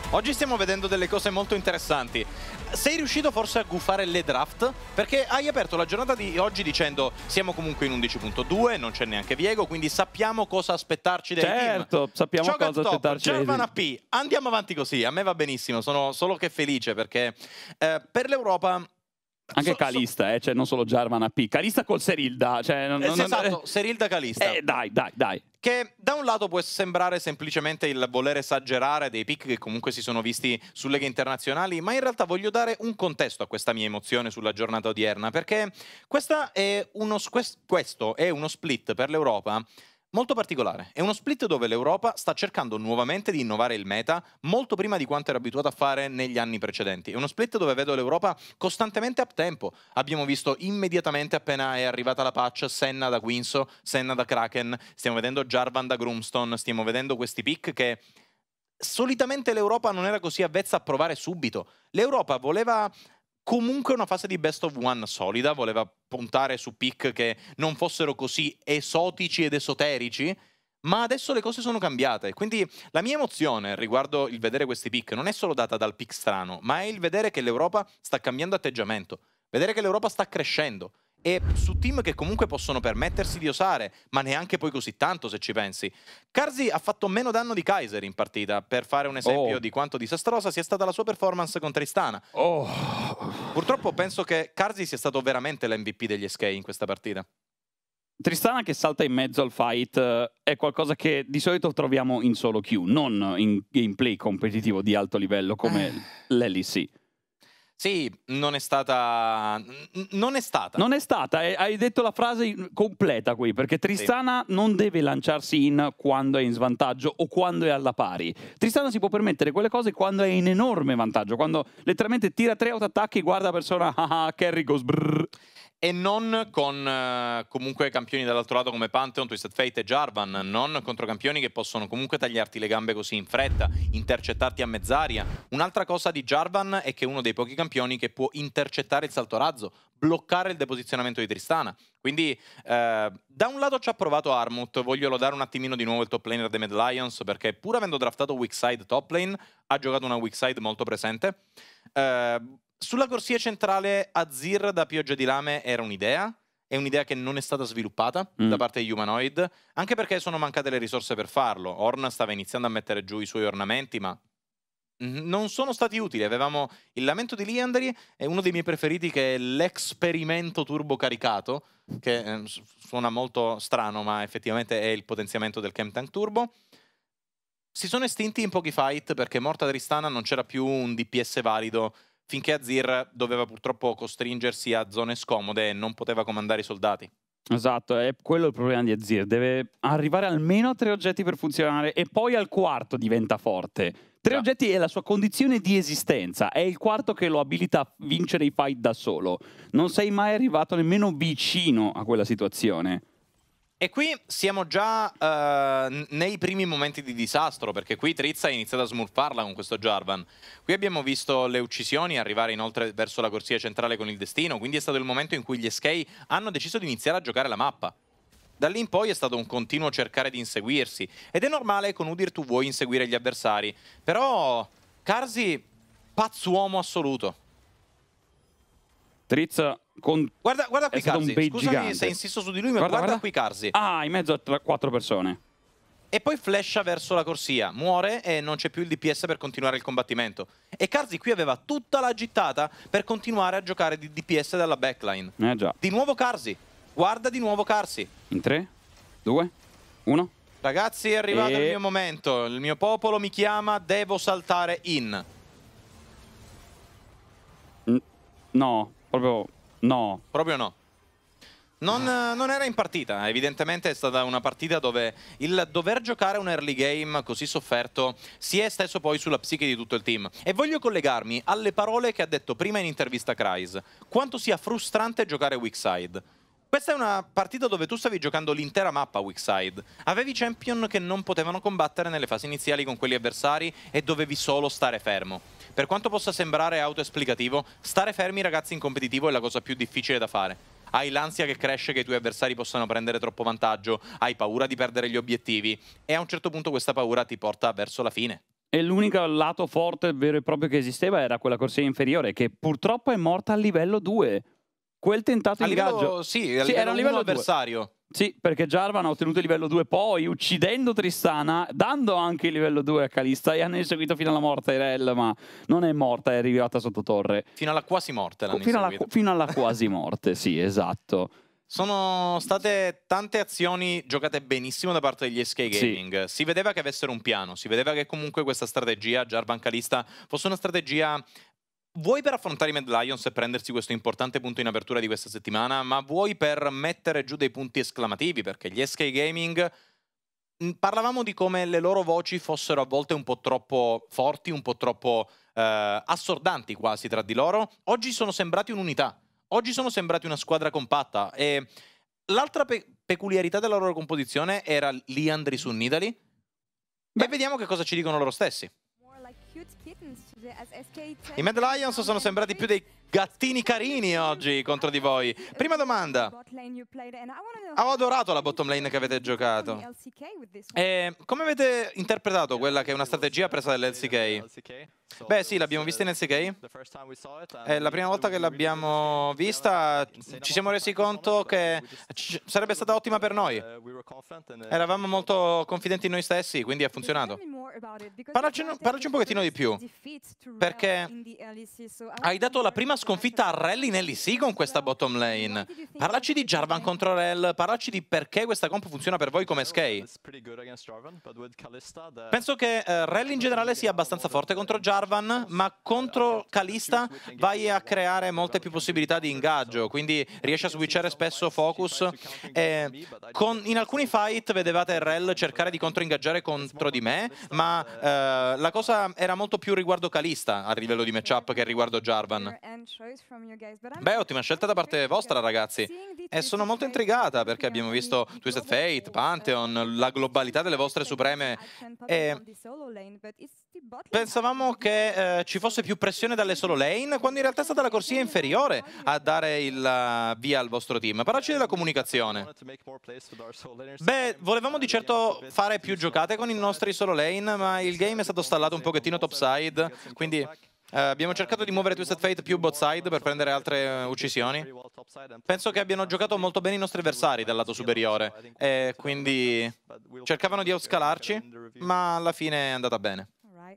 S2: Oggi stiamo vedendo delle cose molto interessanti. Sei riuscito forse a gufare le draft? Perché hai aperto la giornata di oggi dicendo siamo comunque in undici punto due, non c'è neanche Viego, quindi sappiamo cosa aspettarci dai team.
S1: Certo, sappiamo
S2: Cho'Gath
S1: cosa
S2: top,
S1: aspettarci dai
S2: Jarvan
S1: team.
S2: A P, andiamo avanti così, a me va benissimo, sono solo che felice perché eh, per l'Europa...
S1: Anche
S2: so,
S1: Kalista, eh, cioè non solo Jarvan A P. Kalista col Serilda. Cioè, non,
S2: so,
S1: non,
S2: esatto,
S1: eh,
S2: Serilda Kalista.
S1: Eh, dai, dai, dai.
S2: Che da un lato può sembrare semplicemente il voler esagerare dei pick che comunque si sono visti sulle gare internazionali, ma in realtà voglio dare un contesto a questa mia emozione sulla giornata odierna, perché questa è uno, questo è uno split per l'Europa molto particolare. È uno split dove l'Europa sta cercando nuovamente di innovare il meta molto prima di quanto era abituata a fare negli anni precedenti. È uno split dove vedo l'Europa costantemente up tempo. Abbiamo visto immediatamente appena è arrivata la patch Senna da Quinso, Senna da Kraken, stiamo vedendo Jarvan da Groomstone, stiamo vedendo questi pick che solitamente l'Europa non era così avvezza a provare subito. L'Europa voleva comunque una fase di best of one solida, voleva puntare su pick che non fossero così esotici ed esoterici, ma adesso le cose sono cambiate, quindi la mia emozione riguardo il vedere questi pick non è solo data dal pick strano, ma è il vedere che l'Europa sta cambiando atteggiamento, vedere che l'Europa sta crescendo. E su team che comunque possono permettersi di osare, ma neanche poi così tanto se ci pensi. Carzzy ha fatto meno danno di Kaiser in partita, per fare un esempio
S1: Oh.
S2: di quanto disastrosa sia stata la sua performance con Tristana.
S1: Oh.
S2: Purtroppo penso che Carzzy sia stato veramente l'M V P degli S K in questa partita.
S1: Tristana che salta in mezzo al fight eh, è qualcosa che di solito troviamo in solo queue, non in gameplay competitivo di alto livello come l'L E C.
S2: Sì, non è stata... Non è stata.
S1: Non è stata, eh, hai detto la frase completa qui, perché Tristana sì. non deve lanciarsi in quando è in svantaggio o quando è alla pari. Tristana si può permettere quelle cose quando è in enorme vantaggio, quando letteralmente tira tre autoattacchi, guarda la persona, ah, carry goes brrr.
S2: E non con uh, comunque campioni dall'altro lato come Pantheon, Twisted Fate e Jarvan, non contro campioni che possono comunque tagliarti le gambe così in fretta, intercettarti a mezz'aria. Un'altra cosa di Jarvan è che è uno dei pochi campioni che può intercettare il salto razzo, bloccare il deposizionamento di Tristana. Quindi eh, da un lato ci ha provato Armut, voglio lodare un attimino di nuovo il top laner dei Mad Lions, perché pur avendo draftato weak side top lane, ha giocato una weak side molto presente. Eh, Sulla corsia centrale Azir da Pioggia di Lame era un'idea, è un'idea che non è stata sviluppata mm. da parte degli Humanoid, anche perché sono mancate le risorse per farlo. Ornn stava iniziando a mettere giù i suoi ornamenti, ma non sono stati utili. Avevamo il lamento di Liandry e uno dei miei preferiti che è l'esperimento turbo caricato, che eh, suona molto strano, ma effettivamente è il potenziamento del Camp Tank Turbo. Si sono estinti in pochi fight perché morta Tristana non c'era più un D P S valido, finché Azir doveva purtroppo costringersi a zone scomode e non poteva comandare i soldati.
S1: Esatto, è quello il problema di Azir, deve arrivare almeno a tre oggetti per funzionare e poi al quarto diventa forte. Tre
S2: Già.
S1: oggetti è la sua condizione di esistenza, è il quarto che lo abilita a vincere i fight da solo. Non sei mai arrivato nemmeno vicino a quella situazione.
S2: E qui siamo già uh, nei primi momenti di disastro, perché qui Triz ha iniziato a smurfarla con questo Jarvan. Qui abbiamo visto le uccisioni arrivare inoltre verso la corsia centrale con il destino, quindi è stato il momento in cui gli S K hanno deciso di iniziare a giocare la mappa. Da lì in poi è stato un continuo cercare di inseguirsi, ed è normale con Udyr tu vuoi inseguire gli avversari, però Carzzy, pazzuomo assoluto.
S1: Triz con...
S2: Guarda, guarda qui Carzzy, scusami
S1: gigante.
S2: se insisto su di lui, ma
S1: guarda,
S2: guarda,
S1: guarda
S2: qui Carzzy.
S1: Ah, in mezzo a tre, quattro persone.
S2: E poi flasha verso la corsia, muore e non c'è più il D P S per continuare il combattimento. E Carzzy qui aveva tutta la gittata per continuare a giocare di D P S dalla backline.
S1: Eh già.
S2: Di nuovo Carzzy, guarda di nuovo Carzzy.
S1: In tre, due, uno.
S2: Ragazzi, è arrivato
S1: e...
S2: il mio momento, il mio popolo mi chiama, devo saltare in.
S1: No, proprio no.
S2: Proprio no. Non, non era in partita, evidentemente è stata una partita dove il dover giocare un early game così sofferto si è esteso poi sulla psiche di tutto il team. E voglio collegarmi alle parole che ha detto prima in intervista Kryze, quanto sia frustrante giocare weak side. Questa è una partita dove tu stavi giocando l'intera mappa weak side, avevi champion che non potevano combattere nelle fasi iniziali con quelli avversari e dovevi solo stare fermo. Per quanto possa sembrare autoesplicativo, stare fermi ragazzi in competitivo è la cosa più difficile da fare. Hai l'ansia che cresce che i tuoi avversari possano prendere troppo vantaggio, hai paura di perdere gli obiettivi e a un certo punto questa paura ti porta verso la fine.
S1: E l'unico lato forte vero e proprio che esisteva era quella corsia inferiore, che purtroppo è morta al livello due. Quel tentato
S2: A
S1: ingaggio...
S2: livello, sì, a
S1: Sì,
S2: livello
S1: era un livello
S2: uno
S1: due.
S2: avversario.
S1: Sì, perché Jarvan ha ottenuto il livello due poi, uccidendo Tristana, dando anche il livello due a Kalista, e hanno inseguito fino alla morte Irel, ma non è morta, è arrivata sotto torre.
S2: Fino alla quasi morte l'hanno
S1: Fino alla,
S2: inseguito.
S1: fino alla quasi morte, sì, esatto.
S2: Sono state tante azioni giocate benissimo da parte degli S K Gaming. Sì. Si vedeva che avessero un piano, si vedeva che comunque questa strategia, Jarvan Kalista, fosse una strategia... Vuoi per affrontare i Mad Lions e prendersi questo importante punto in apertura di questa settimana, ma vuoi per mettere giù dei punti esclamativi, perché gli S K Gaming... Parlavamo di come le loro voci fossero a volte un po' troppo forti, un po' troppo eh, assordanti quasi tra di loro. Oggi sono sembrati un'unità. Oggi sono sembrati una squadra compatta. E l'altra pe peculiarità della loro composizione era Liandry su Nidalee. E vediamo che cosa ci dicono loro stessi. I Mad Lions sono sembrati più dei gattini carini oggi contro di voi. Prima domanda. Ho adorato la bottom lane che avete giocato. E come avete interpretato quella che è una strategia presa dall'L C K? Beh sì, l'abbiamo vista in L C K. È la prima volta che l'abbiamo vista, ci siamo resi conto che sarebbe stata ottima per noi. Eravamo molto confidenti in noi stessi, quindi ha funzionato. Parlaci, parlaci un pochettino di più, perché hai dato la prima sconfitta a Rell in L E C con questa bottom lane. Parlaci di Jarvan contro Rell, parlaci di perché questa comp funziona per voi come S K. Penso che uh, Rell in generale sia abbastanza forte contro Jarvan, ma contro Kalista vai a creare molte più possibilità di ingaggio, quindi riesci a switchare spesso focus. E con, in alcuni fight vedevate Rell cercare di controingaggiare contro di me, ma uh, la cosa era molto più riguardo Kalista a livello di matchup che riguardo Jarvan. Beh, ottima scelta da parte vostra, ragazzi. E sono molto intrigata perché abbiamo visto Twisted Fate, Pantheon, la globalità delle vostre supreme. E pensavamo che eh, ci fosse più pressione dalle solo lane, quando in realtà è stata la corsia inferiore a dare il uh, via al vostro team. Parlaci della comunicazione. Beh, volevamo di certo fare più giocate con i nostri solo lane, ma il game è stato stallato un pochettino topside, quindi... Uh, abbiamo cercato di muovere Twisted Fate più bot side per prendere altre uh, uccisioni. Penso che abbiano giocato molto bene i nostri avversari dal lato superiore e quindi cercavano di outscalarci, ma alla fine è andata bene.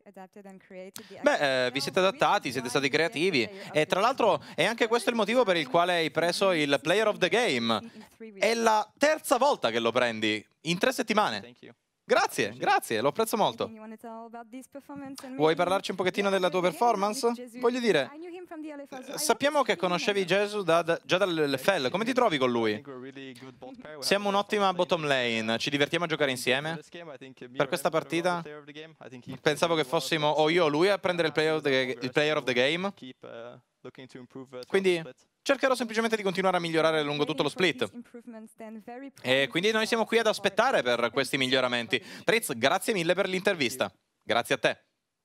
S2: Beh, eh, vi siete adattati, siete stati creativi e tra l'altro è anche questo il motivo per il quale hai preso il Player of the Game. È la terza volta che lo prendi in tre settimane. Grazie, grazie, lo apprezzo molto. Vuoi parlarci un pochettino della tua performance? Voglio dire, sappiamo che conoscevi Gesù da, da, già dall'L F L, come ti trovi con lui? Siamo un'ottima bottom lane, ci divertiamo a giocare insieme? Per questa partita pensavo che fossimo o io o lui a prendere il player of the, il player of the game. Quindi cercherò semplicemente di continuare a migliorare lungo tutto lo split. E quindi noi siamo qui ad aspettare per questi miglioramenti. Priz, grazie mille per l'intervista. Grazie a te.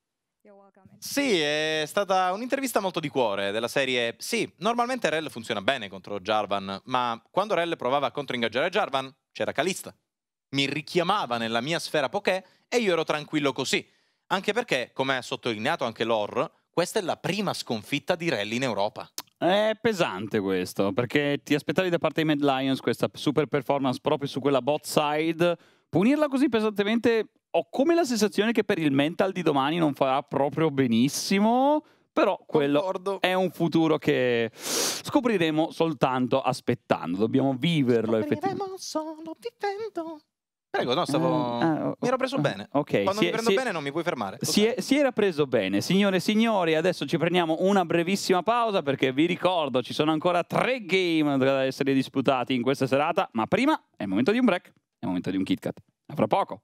S2: Sì, è stata un'intervista molto di cuore, della serie... Sì, normalmente Rell funziona bene contro Jarvan, ma quando Rell provava a controingaggiare Jarvan, c'era Kalista. Mi richiamava nella mia sfera Poké e io ero tranquillo così. Anche perché, come ha sottolineato anche Lore, questa è la prima sconfitta di Rell in Europa.
S1: È pesante questo, perché ti aspettavi da parte dei Mad Lions questa super performance proprio su quella bot side. Punirla così pesantemente, ho come la sensazione che per il mental di domani non farà proprio benissimo, però quello
S2: Concordo.
S1: È un futuro che scopriremo soltanto aspettando, dobbiamo viverlo effettivamente.
S2: Solo vivendo. Prego, no, stavo...
S1: Ah, ah,
S2: mi ero preso bene.
S1: Okay,
S2: Quando
S1: si
S2: mi
S1: è,
S2: prendo
S1: si
S2: bene non mi puoi fermare.
S1: Si, è, si era preso bene. Signore e signori, adesso ci prendiamo una brevissima pausa perché vi ricordo ci sono ancora tre game da essere disputati in questa serata, ma prima è il momento di un break, è il momento di un KitKat. A fra poco.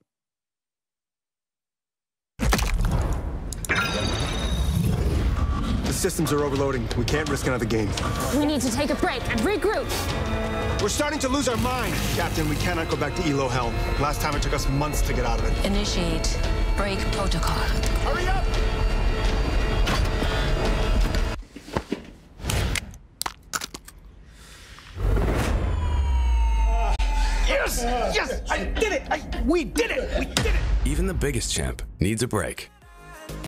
S3: The systems are overloading. We can't risk another game.
S4: We need to take a break and regroup.
S3: We're starting to lose our mind. Captain, we cannot go back to Elo Hell. Last time it took us months to get out of it.
S4: Initiate break protocol.
S3: Hurry up!
S5: Yes! Yes! I did it! I, we did it! We did it!
S6: Even the biggest champ needs a break.